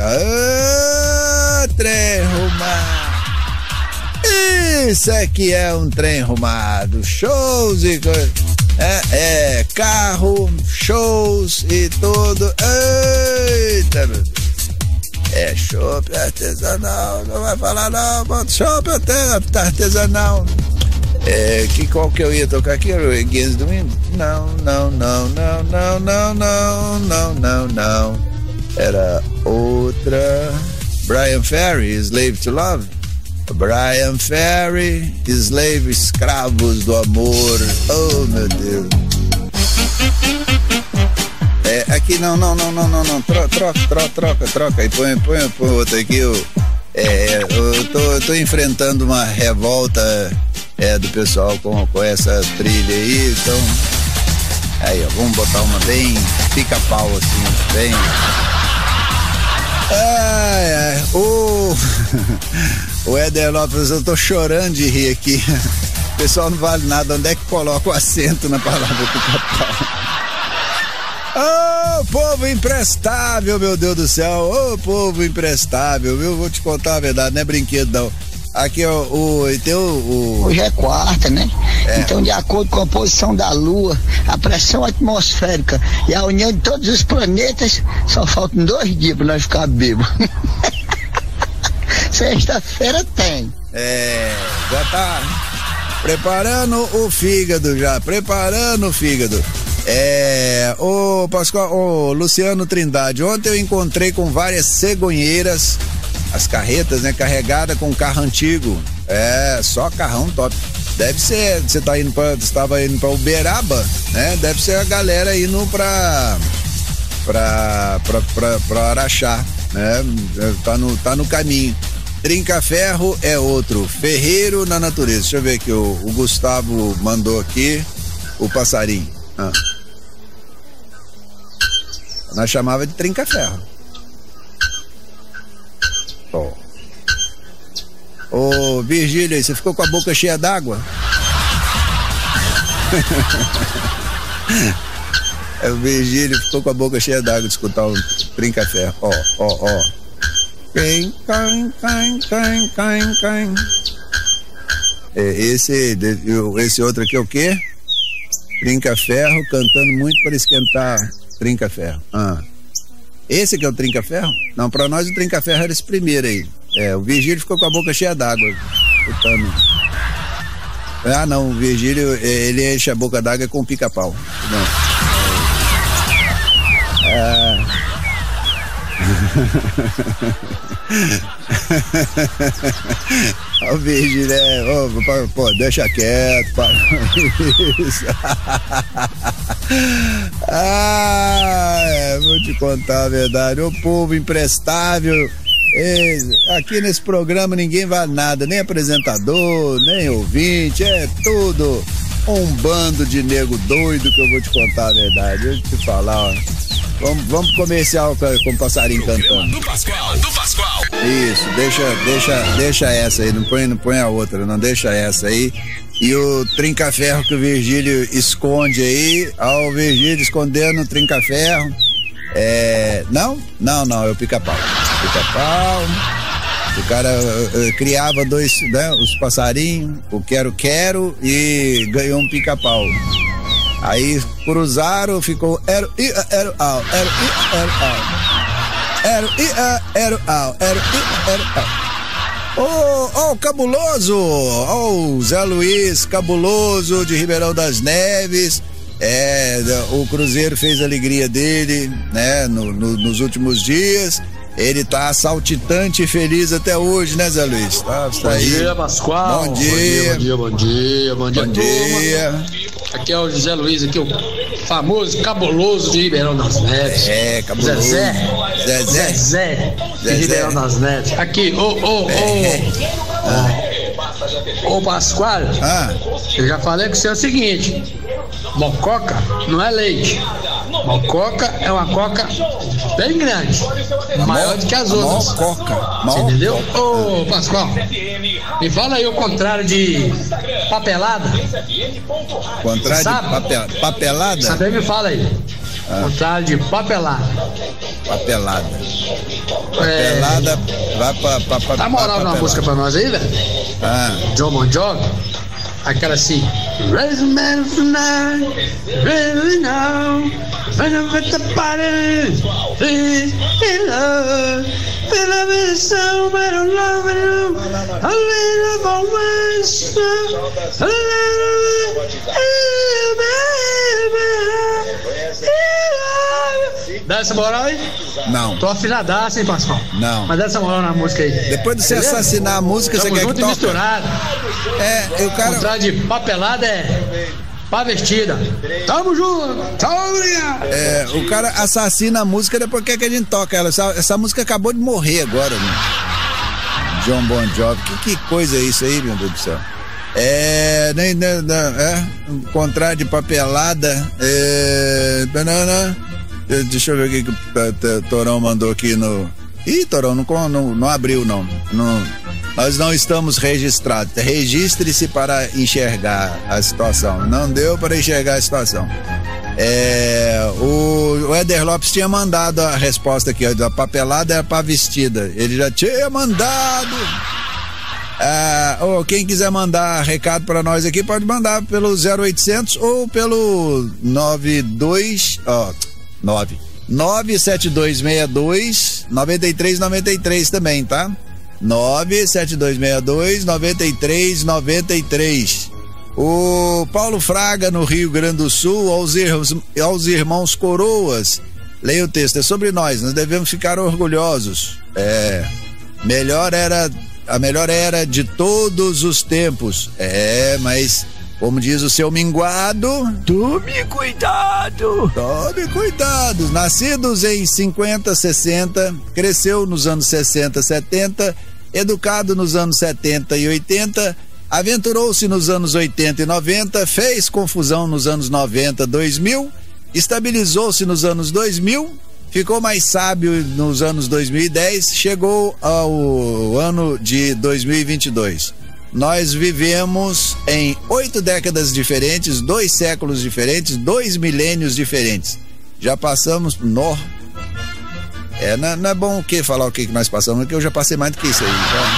Trem rumado. Isso aqui é um trem rumado. Shows e coisas. Carro, shows e tudo. Eita, meu Deus. Chopp artesanal. Não vai falar não, mano. Chopp artesanal. Qual que eu ia tocar aqui? Era o Against the Wind? Não. Era outra. Brian Ferry, Slave to Love. Brian Ferry, Slave, Escravos do Amor. Oh, meu Deus. Aqui não. Troca. Aí põe outro aqui. Eu tô enfrentando uma revolta do pessoal com essa trilha aí. Então, aí, ó, vamos botar uma bem pica-pau assim, bem. O Éder Lopes, eu tô chorando de rir aqui. O pessoal não vale nada. Onde é que coloca o acento na palavra pica-pau? Povo imprestável, meu Deus do céu. Povo imprestável, viu? Vou te contar a verdade, não é brinquedo não. Aqui, ó, hoje é quarta, né? Então, de acordo com a posição da Lua, a pressão atmosférica e a união de todos os planetas, só faltam 2 dias pra nós ficar bêbados. Sexta-feira tem. Já tá. Preparando o fígado já, preparando o fígado. Ô Pascoal, ô Luciano Trindade, ontem eu encontrei com várias cegonheiras, as carretas, né, carregada com carro antigo. Só carrão top. Deve ser, você estava indo pra Uberaba, né? Deve ser a galera indo pra Araxá, né? Tá no caminho. Trinca-ferro é outro, ferreiro na natureza. Deixa eu ver aqui, o Gustavo mandou aqui o passarinho. Nós chamava de trinca-ferro. Ô Virgílio, você ficou com a boca cheia d'água? O Virgílio ficou com a boca cheia d'água de escutar o trinca-ferro. Ó. Esse outro aqui é o quê? Trinca-ferro cantando muito para esquentar. Trinca-ferro. Esse aqui é o trinca-ferro? Não, pra nós o trinca-ferro era esse primeiro aí. O Virgílio ficou com a boca cheia d'água escutando. Não, o Virgílio, ele enche a boca d'água com pica-pau. O Virgílio deixa quieto, para isso. Vou te contar a verdade, o povo imprestável. Aqui nesse programa ninguém vale nada, nem apresentador, nem ouvinte, é tudo um bando de nego doido, que eu vou te contar a verdade. Deixa eu te falar, ó. Vamos pro comercial com o passarinho cantando. Do Pascoal. Isso, deixa essa aí, não põe a outra, não, deixa essa aí. E o trinca-ferro que o Virgílio esconde aí, o Virgílio escondendo o trinca-ferro. Não, é o pica-pau. O cara criava dois, né, os passarinhos, o quero e ganhou um pica-pau. Aí cruzaram, ficou Ô, Cabuloso! Ô, Zé Luiz Cabuloso de Ribeirão das Neves. O Cruzeiro fez a alegria dele, né, nos últimos dias. Ele tá saltitante e feliz até hoje, né, Zé Luiz? Tá bom aí. Dia, Pascoal. Bom dia, turma. Aqui é o José Luiz, aqui o famoso Cabuloso de Ribeirão das Neves. Cabuloso. Zezé de Ribeirão das Neves. Aqui, ô Pascoal, eu já falei com você o seguinte: mococa não é leite. Mococa é uma coca bem grande, maior do que as outras. Você entendeu? Ô Pascoal, me fala aí o contrário de papelada. Contrário de papelada? Sabe, me fala aí. Contrário de papelada. Papelada vai pra Dá moral numa música pra nós aí, velho? John Bon Jovi. Aquela assim. Raise a man of the night, really now, when I'm at the party, please, in love, when I'm in the sun, I don't love it, I live always, dá essa moral aí? Não. Tô afinadaço, hein, Pascoal? Não. Mas dá essa moral na música aí. Depois de você assassinar a música, tamo você quer junto que e toque? misturado. O cara... Contrário de papelada é pá vestida. Tamo junto. Tamo obrigado. O cara assassina a música, depois quer que a gente toque ela. Essa música acabou de morrer agora, né? John Bon Jovi. Que coisa é isso aí, meu Deus do céu? Contrário de papelada. Deixa eu ver o que o Torão mandou aqui no... Ih, Torão, não abriu, não. Nós não estamos registrados. Registre-se para enxergar a situação. Não deu para enxergar a situação. O Éder Lopes tinha mandado a resposta aqui, a papelada era para vestida. Ele já tinha mandado. Quem quiser mandar recado para nós aqui, pode mandar pelo 0800 ou pelo 97262 9393 também, tá? 97262 9393. O Paulo Fraga, no Rio Grande do Sul, aos irmãos Coroas. Leia o texto, é sobre nós devemos ficar orgulhosos. A melhor era de todos os tempos. Mas, como diz o seu minguado, tome cuidado. Tome cuidado. Nascidos em 50, 60, cresceu nos anos 60, 70, educado nos anos 70 e 80, aventurou-se nos anos 80 e 90, fez confusão nos anos 90, 2000, estabilizou-se nos anos 2000, ficou mais sábio nos anos 2010, chegou ao ano de 2022. Nós vivemos em 8 décadas diferentes, 2 séculos diferentes, 2 milênios diferentes. Já passamos não é bom o que falar o que nós passamos, porque eu já passei mais do que isso aí.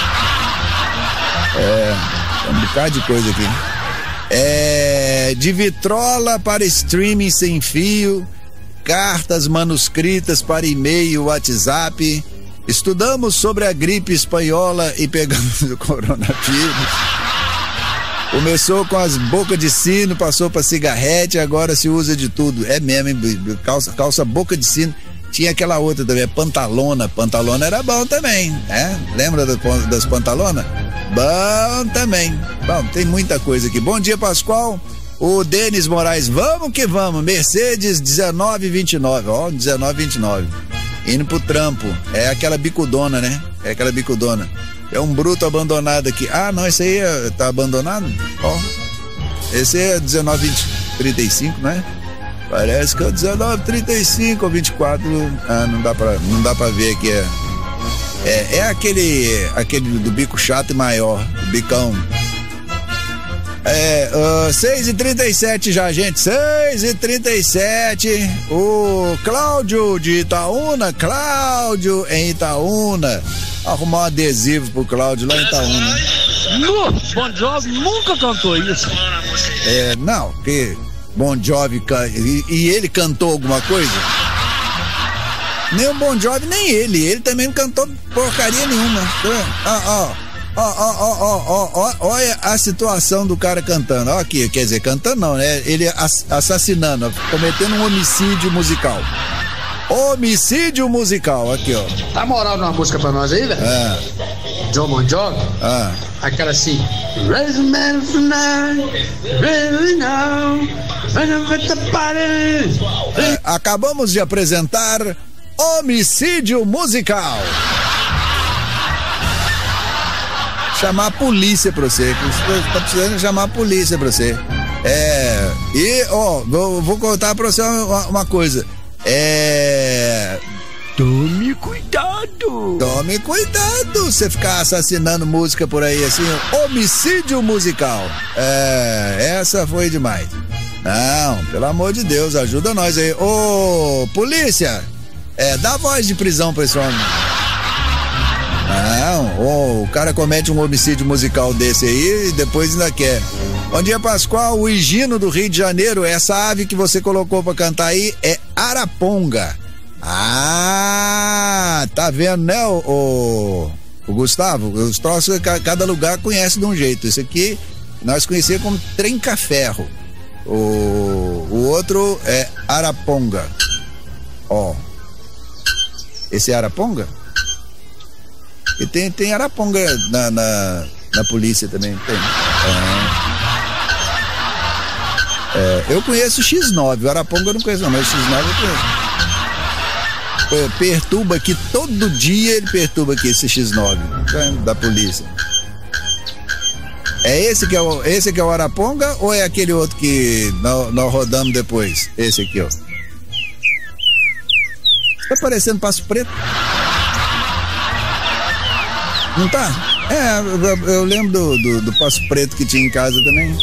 Tem um bocado de coisa aqui. De vitrola para streaming sem fio, cartas manuscritas para e-mail, WhatsApp. Estudamos sobre a gripe espanhola e pegamos o coronavírus. Começou com as bocas de sino, passou para cigarrete, agora se usa de tudo. É mesmo, hein? Calça boca de sino. Tinha aquela outra também, pantalona. Pantalona era bom também, né? Lembra das pantalonas? Bom também. Bom, tem muita coisa aqui. Bom dia, Pascoal. O Denis Moraes, vamos que vamos. Mercedes 1929, 1929. Indo pro trampo. É aquela bicudona, né? É um bruto abandonado aqui. Ah, não, esse aí tá abandonado? Esse é 1935, né? Parece que é 1935 ou 24. Não dá pra ver aqui. É aquele do bico chato e maior, o bicão. 6h37 já, gente. 6h37. O Cláudio de Itaúna. Cláudio em Itaúna. Arrumar um adesivo pro Cláudio lá em Itaúna. Bon Jovi nunca cantou isso. Não, porque Bon Jovi e ele cantou alguma coisa? Nem o Bon Jovi, nem ele. Ele também não cantou porcaria nenhuma. Olha a situação do cara cantando. Olha aqui, quer dizer, cantando não, né? Ele assassinando, cometendo um homicídio musical. Homicídio musical, aqui, ó. Tá moral numa música pra nós aí, velho? John Bon Jovi? Aquela assim. Acabamos de apresentar Homicídio Musical. Chamar a polícia pra você. Tá precisando chamar a polícia pra você. Vou contar pra você uma coisa. Tome cuidado. Tome cuidado. Você ficar assassinando música por aí assim. Homicídio musical. Essa foi demais. Não, pelo amor de Deus, ajuda nós aí. Ô, polícia, dá voz de prisão pra esse homem. Não, o cara comete um homicídio musical desse aí e depois ainda quer. Bom dia, Pascoal. O Higino do Rio de Janeiro. Essa ave que você colocou pra cantar aí é araponga. Tá vendo, né, o Gustavo? Os troços, cada lugar conhece de um jeito. Esse aqui nós conhecemos como trenca-ferro. O outro é araponga. Esse é araponga? E tem araponga na polícia também. Tem. Eu conheço o X9, o araponga eu não conheço não, mas o X9 eu conheço. Perturba aqui, todo dia ele perturba aqui esse X9 da polícia. Esse que é o araponga ou é aquele outro que nós rodamos depois? Esse aqui, ó. Tá parecendo Passo Preto? Não tá? Eu lembro do Passo Preto que tinha em casa também.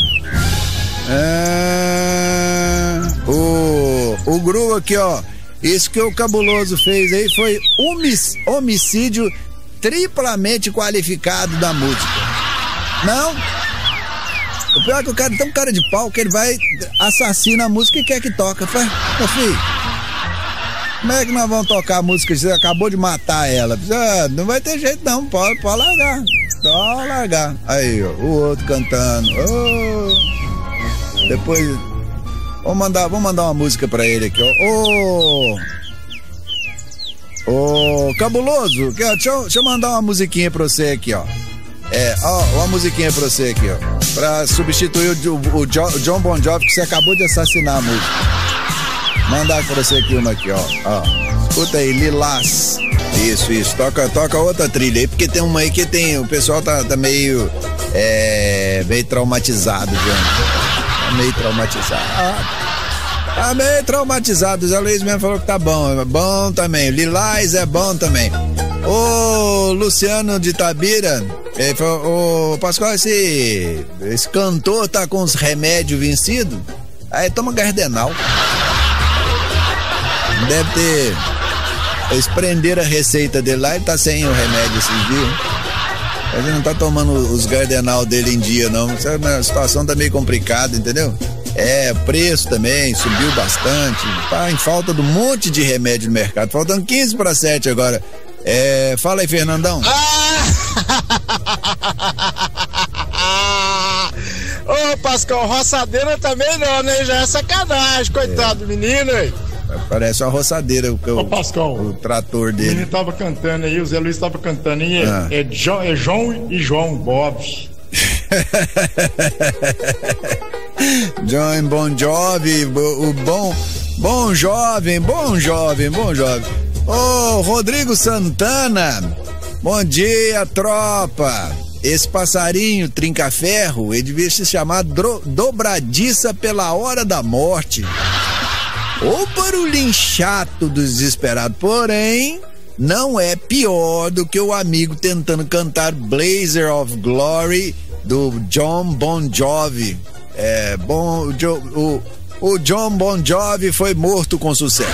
O Gru aqui, ó. Isso que o Cabuloso fez aí foi homicídio triplamente qualificado da música. Não? O pior é que o cara tem um cara de pau que ele vai assassina a música e quer que toca. Meu filho, como é que nós vamos tocar a música? Você acabou de matar ela. Não vai ter jeito não, pode largar. Só largar. Aí, ó, o outro cantando. Oh. Depois, vou mandar uma música pra ele aqui, ó. Ô, Cabuloso, deixa eu mandar uma musiquinha pra você aqui, ó. Uma musiquinha pra você aqui, ó. Pra substituir o John Bon Jovi, que você acabou de assassinar a música. Mandar pra você aqui uma aqui, ó. Escuta aí, Lilás. Isso. Toca outra trilha aí, porque tem uma aí que o pessoal tá meio traumatizado, gente. Tá meio traumatizado. Tá meio traumatizado. O Zé Luiz mesmo falou que tá bom. É bom também. Lilás é bom também. Ô, Luciano de Itabira, ele falou, ô, Pascoal, esse cantor tá com os remédios vencidos? Aí toma Gardenal. Deve ter. Eles prenderam a receita dele lá, ele tá sem o remédio esses dias. Ele não tá tomando os Gardenal dele em dia, não. A situação tá meio complicada, entendeu? Preço também subiu bastante. Tá em falta de um monte de remédio no mercado. Faltando 15:07 agora. Fala aí, Fernandão. Ô, Pascoal, roçadeira também não, né? Já é sacanagem, coitado do menino aí. Parece uma roçadeira Pascoal, o trator dele. O menino tava cantando aí, o Zé Luiz tava cantando aí. É João e João Bob. John Bon Jovi, o bom jovem. Ô, Rodrigo Santana, bom dia, tropa. Esse passarinho trinca-ferro, ele devia se chamar dobradiça pela hora da morte. Ô barulhinho chato do desesperado, porém, não é pior do que o amigo tentando cantar Blazer of Glory do John Bon Jovi. O John Bon Jovi foi morto com sucesso.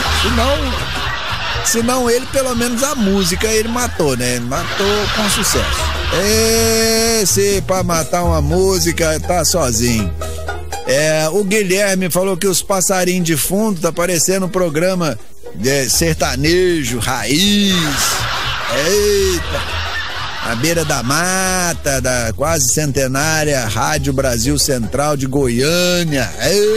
Senão ele, pelo menos a música, ele matou, né? Ele matou com sucesso. Se pra matar uma música, tá sozinho. O Guilherme falou que os passarinhos de fundo tá parecendo um programa de sertanejo, raiz. Eita! À beira da mata, da quase centenária Rádio Brasil Central de Goiânia.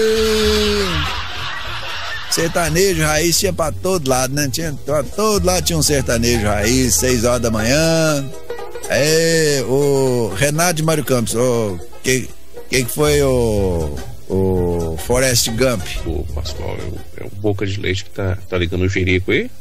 Sertanejo raiz tinha pra todo lado, né? Pra todo lado tinha um sertanejo raiz, 6 horas da manhã. O Renato de Mário Campos, que foi o Forrest Gump? O Pascoal, é o Boca de Leite que tá ligando o Jerico aí?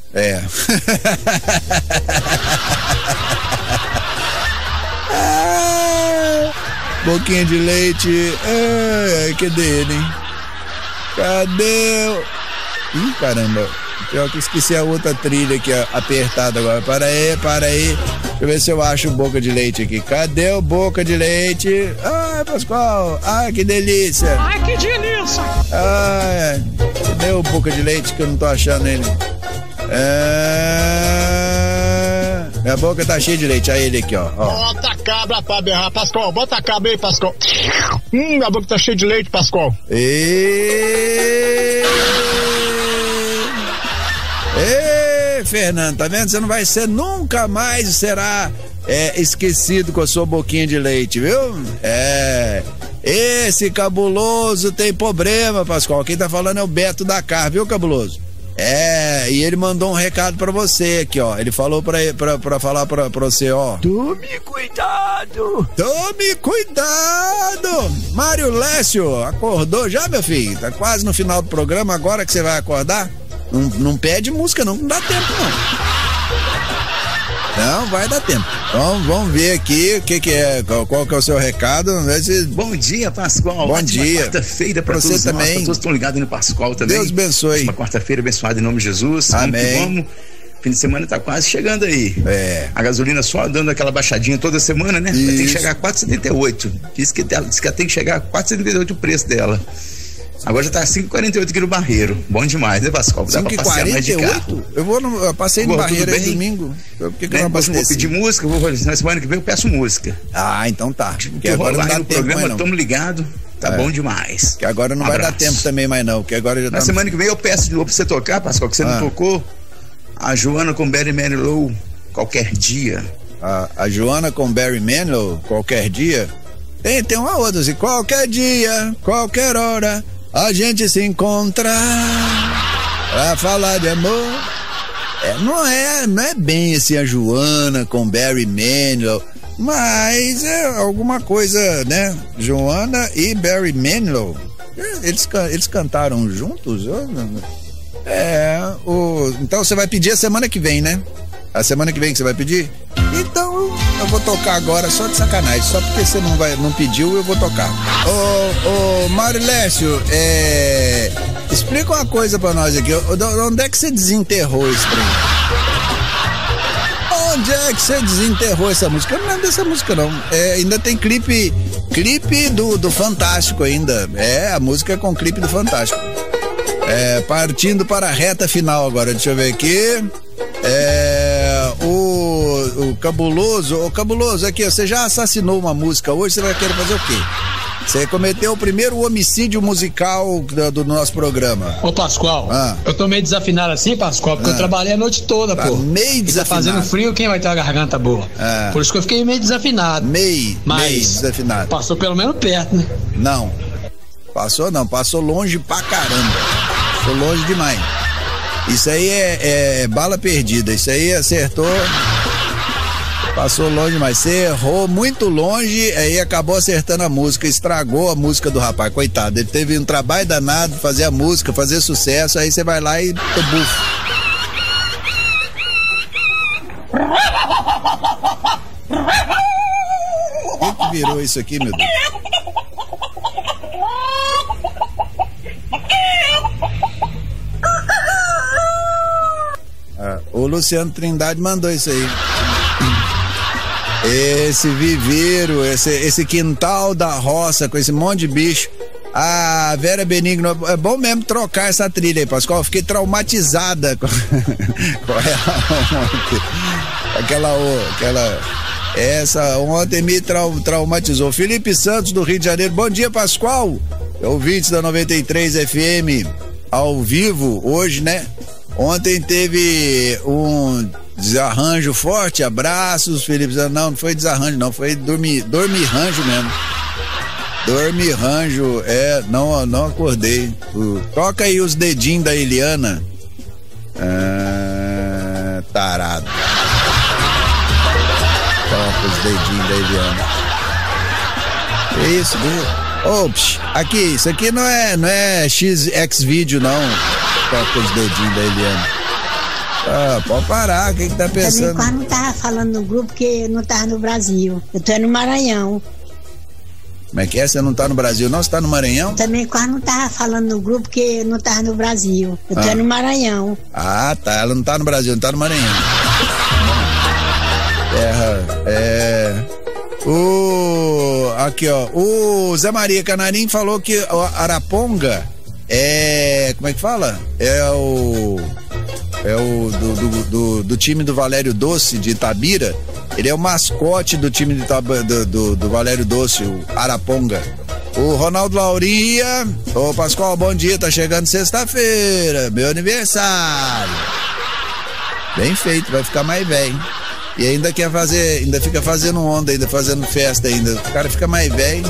Boquinha de leite. Cadê ele, hein? Cadê? Ih, caramba. Pior que esqueci a outra trilha aqui, apertada agora. Para aí. Deixa eu ver se eu acho o Boca de Leite aqui. Cadê o Boca de Leite? Ai, Pascoal. Ai, que delícia. Ai, que delícia. Ai, cadê o Boca de Leite que eu não tô achando ele? Minha boca tá cheia de leite. Aí ele aqui, ó. Bota a cabra pra berrar, Pascoal. Bota a cabra aí, Pascoal. Minha boca tá cheia de leite, Pascoal. Fernando, tá vendo? Você não vai ser nunca mais, será esquecido com a sua boquinha de leite, viu? Esse Cabuloso tem problema, Pascoal. Quem tá falando é o Beto da Car, viu, Cabuloso? E ele mandou um recado pra você aqui, ó. Ele falou pra falar pra você, ó. Tome cuidado! Tome cuidado! Mário Lécio, acordou já, meu filho? Tá quase no final do programa, agora que você vai acordar? Não pede música, não dá tempo, não vai dar tempo. Então, vamos ver aqui o que é, qual que é o seu recado. Bom dia, Pascoal. Bom dia. Quarta-feira para você também. Nós, todos estão ligados no Pascoal também. Deus abençoe. Uma quarta-feira abençoada em nome de Jesus. Amém. Fim de semana tá quase chegando aí. A gasolina só dando aquela baixadinha toda semana, né? Vai ter que chegar a 4,78. Diz que ela tem que chegar a 4,78 o preço dela. Agora já tá 5,48 aqui no Barreiro. Bom demais, né, Pascoal? Dá pra passear mais de carro. Eu passei no Barreiro aí domingo. Por que eu não abasteci? Vou pedir música, na semana que vem eu peço música. Então tá. Porque agora não dá no tempo programa, mais não. Tamo ligado. Tá bom demais. Que agora não vai dar tempo também mais não. Que agora já na semana que vem eu peço de novo pra você tocar, Pascoal, que você não tocou. A Joana com Betty Manilow, Qualquer Dia. A Joana com Barry Manilow, Qualquer Dia. Tem uma outra assim, qualquer dia, qualquer hora, a gente se encontra pra falar de amor. Não é bem assim a Joana com Barry Manilow, mas é alguma coisa, né? Joana e Barry Manilow, eles cantaram juntos? Então você vai pedir a semana que vem, né? A semana que vem que você vai pedir? Então eu vou tocar agora só de sacanagem, só porque você não pediu, eu vou tocar. Ô Mário Lécio, explica uma coisa pra nós aqui. Onde é que você desenterrou esse trem? Onde é que você desenterrou essa música? Eu não lembro dessa música, não. Ainda tem clipe do Fantástico ainda. A música é com clipe do Fantástico. Partindo para a reta final agora, deixa eu ver aqui. O Cabuloso, aqui, você já assassinou uma música hoje, você vai querer fazer o quê? Você cometeu o primeiro homicídio musical do nosso programa. Ô Pascoal, eu tô meio desafinado assim, Pascoal, porque eu trabalhei a noite toda, pô. Meio desafinado. E tá fazendo frio, quem vai ter uma garganta boa? Por isso que eu fiquei meio desafinado. Meio desafinado. Passou pelo menos perto, né? Não. Passou longe pra caramba. Passou longe demais. Isso aí é bala perdida, isso aí acertou, passou longe demais, você errou muito longe, aí acabou acertando a música, estragou a música do rapaz, coitado, ele teve um trabalho danado, fazer a música, fazer sucesso, aí você vai lá e bufo. O que virou isso aqui, meu Deus? O Luciano Trindade mandou isso aí. Esse viveiro, esse quintal da roça com esse monte de bicho. A Vera Benigno, é bom mesmo trocar essa trilha aí, Pascoal. Eu fiquei traumatizada com ela ontem. Essa ontem me traumatizou. Felipe Santos, do Rio de Janeiro. Bom dia, Pascoal. Ouvintes da 93 FM ao vivo hoje, né? Ontem teve um desarranjo forte, abraços, Felipe. Não foi desarranjo, não, foi dormirranjo mesmo. Dormirranjo, não acordei. Toca aí os dedinhos da Eliana. Tarado. Toca os dedinhos da Eliana. Que isso, viu? Aqui, isso aqui não é X-Vídeo, não. Toca os dedinhos da Eliana. Pode parar, o que tá pensando? Também quase não tava falando no grupo porque não tava no Brasil. Eu tô no Maranhão. Como é que é? Você não tá no Brasil, não? Você tá no Maranhão? Também quase não tava falando no grupo porque não tava no Brasil. Eu tô no Maranhão. Tá. Ela não tá no Brasil, não tá no Maranhão. Aqui, ó. O Zé Maria Canarim falou que Araponga como é que fala? Do time do Valério Doce de Itabira. Ele é o mascote do time do Valério Doce, o Araponga. O Ronaldo Lauria. Ô Pascoal, bom dia, tá chegando sexta-feira, meu aniversário. Bem feito, vai ficar mais velho. E ainda fica fazendo onda, ainda fazendo festa ainda. O cara fica mais velho.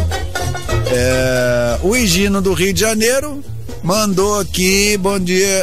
O Higino do Rio de Janeiro mandou aqui, bom dia.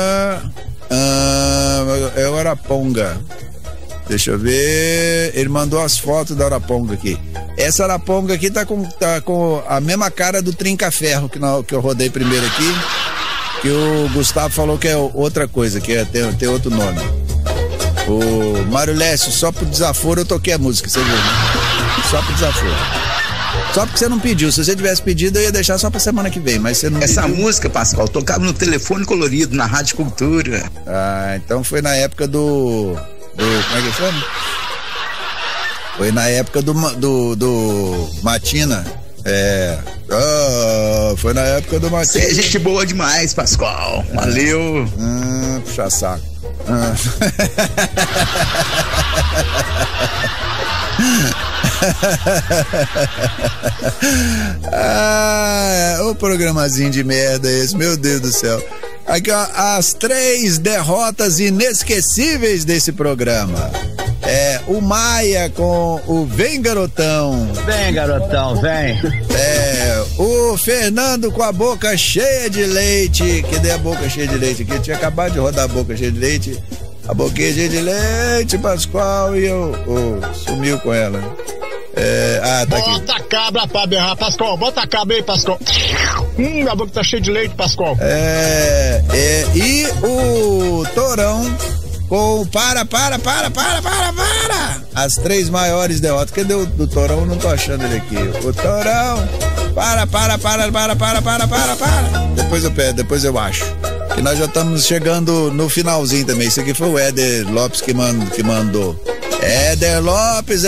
É o Araponga. Deixa eu ver. Ele mandou as fotos da Araponga aqui. Essa Araponga aqui tá com a mesma cara do Trinca-Ferro que eu rodei primeiro aqui. Que o Gustavo falou que é outra coisa, que tem outro nome. O Mário Lécio, só pro desaforo eu toquei a música, você viu, né? Só pro desaforo. Só porque você não pediu. Se você tivesse pedido, eu ia deixar só pra semana que vem, mas você não Essa pediu. música, Pascoal, tocava no telefone colorido, na Rádio Cultura. Então foi na época do como é que chama? Foi na época do Matina. Foi na época do Matina. Você é gente boa demais, Pascoal. Valeu. Puxa saco. O programazinho de merda esse, meu Deus do céu. Aqui, ó, as 3 derrotas inesquecíveis desse programa. o Maia com o Vem Garotão. Vem, garotão, vem. O Fernando com a boca cheia de leite. Cadê a boca cheia de leite aqui? Tinha acabado de rodar a boca cheia de leite. A boquinha cheia de leite, Pascoal, e eu sumiu com ela. Tá aqui. Bota a cabra pra berrar, Pascoal. Bota a cabra aí, Pascoal. A boca tá cheia de leite, Pascoal. E o Torão com o para. As 3 maiores derrotas. Cadê o do Torão? Não tô achando ele aqui. O Torão, para. Depois eu acho. E nós já estamos chegando no finalzinho também. Isso aqui foi o Éder Lopes que mandou. Éder Lopes.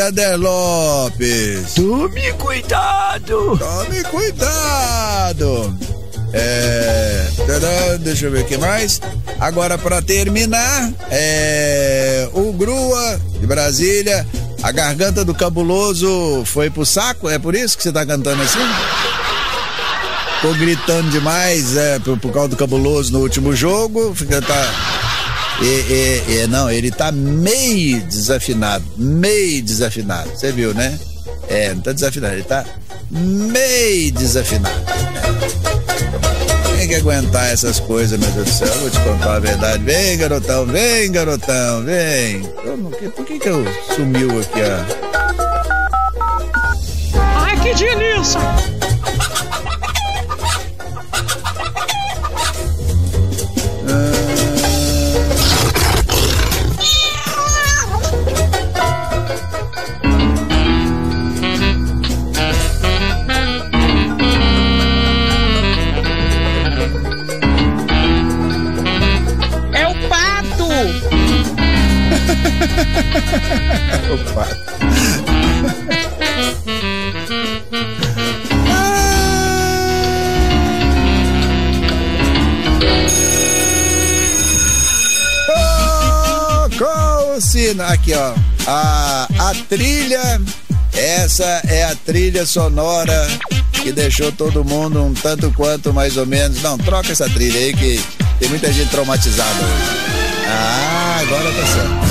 Tome cuidado. Deixa eu ver o que mais. Agora, pra terminar, o Grua de Brasília. A garganta do Cabuloso foi pro saco? É por isso que você tá cantando assim? Tô gritando demais, por causa do Cabuloso no último jogo. Não, ele tá meio desafinado. Você viu, né? Não tá desafinado, ele tá meio desafinado. Tem que aguentar essas coisas, meu Deus do céu. Eu vou te contar a verdade. Vem, garotão, vem. Por que eu sumiu aqui, ó? Ai, que delícia! Opa. Aqui, ó. A trilha, essa é a trilha sonora que deixou todo mundo um tanto quanto mais ou menos. Não, troca essa trilha aí que tem muita gente traumatizada hoje. Agora tá certo.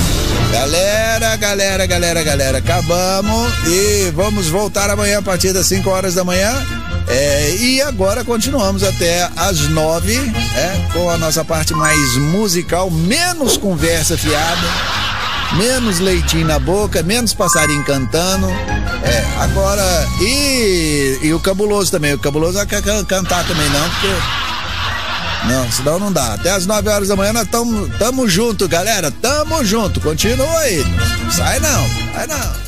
Galera, acabamos e vamos voltar amanhã a partir das 5 horas da manhã. E agora continuamos até às 9, com a nossa parte mais musical, menos conversa fiada, menos leitinho na boca, menos passarinho cantando. Agora, e o Cabuloso também. O Cabuloso vai cantar também não, porque... Não, senão não dá. Até às 9 horas da manhã nós tamo junto, galera. Tamo junto. Continua aí. Sai não.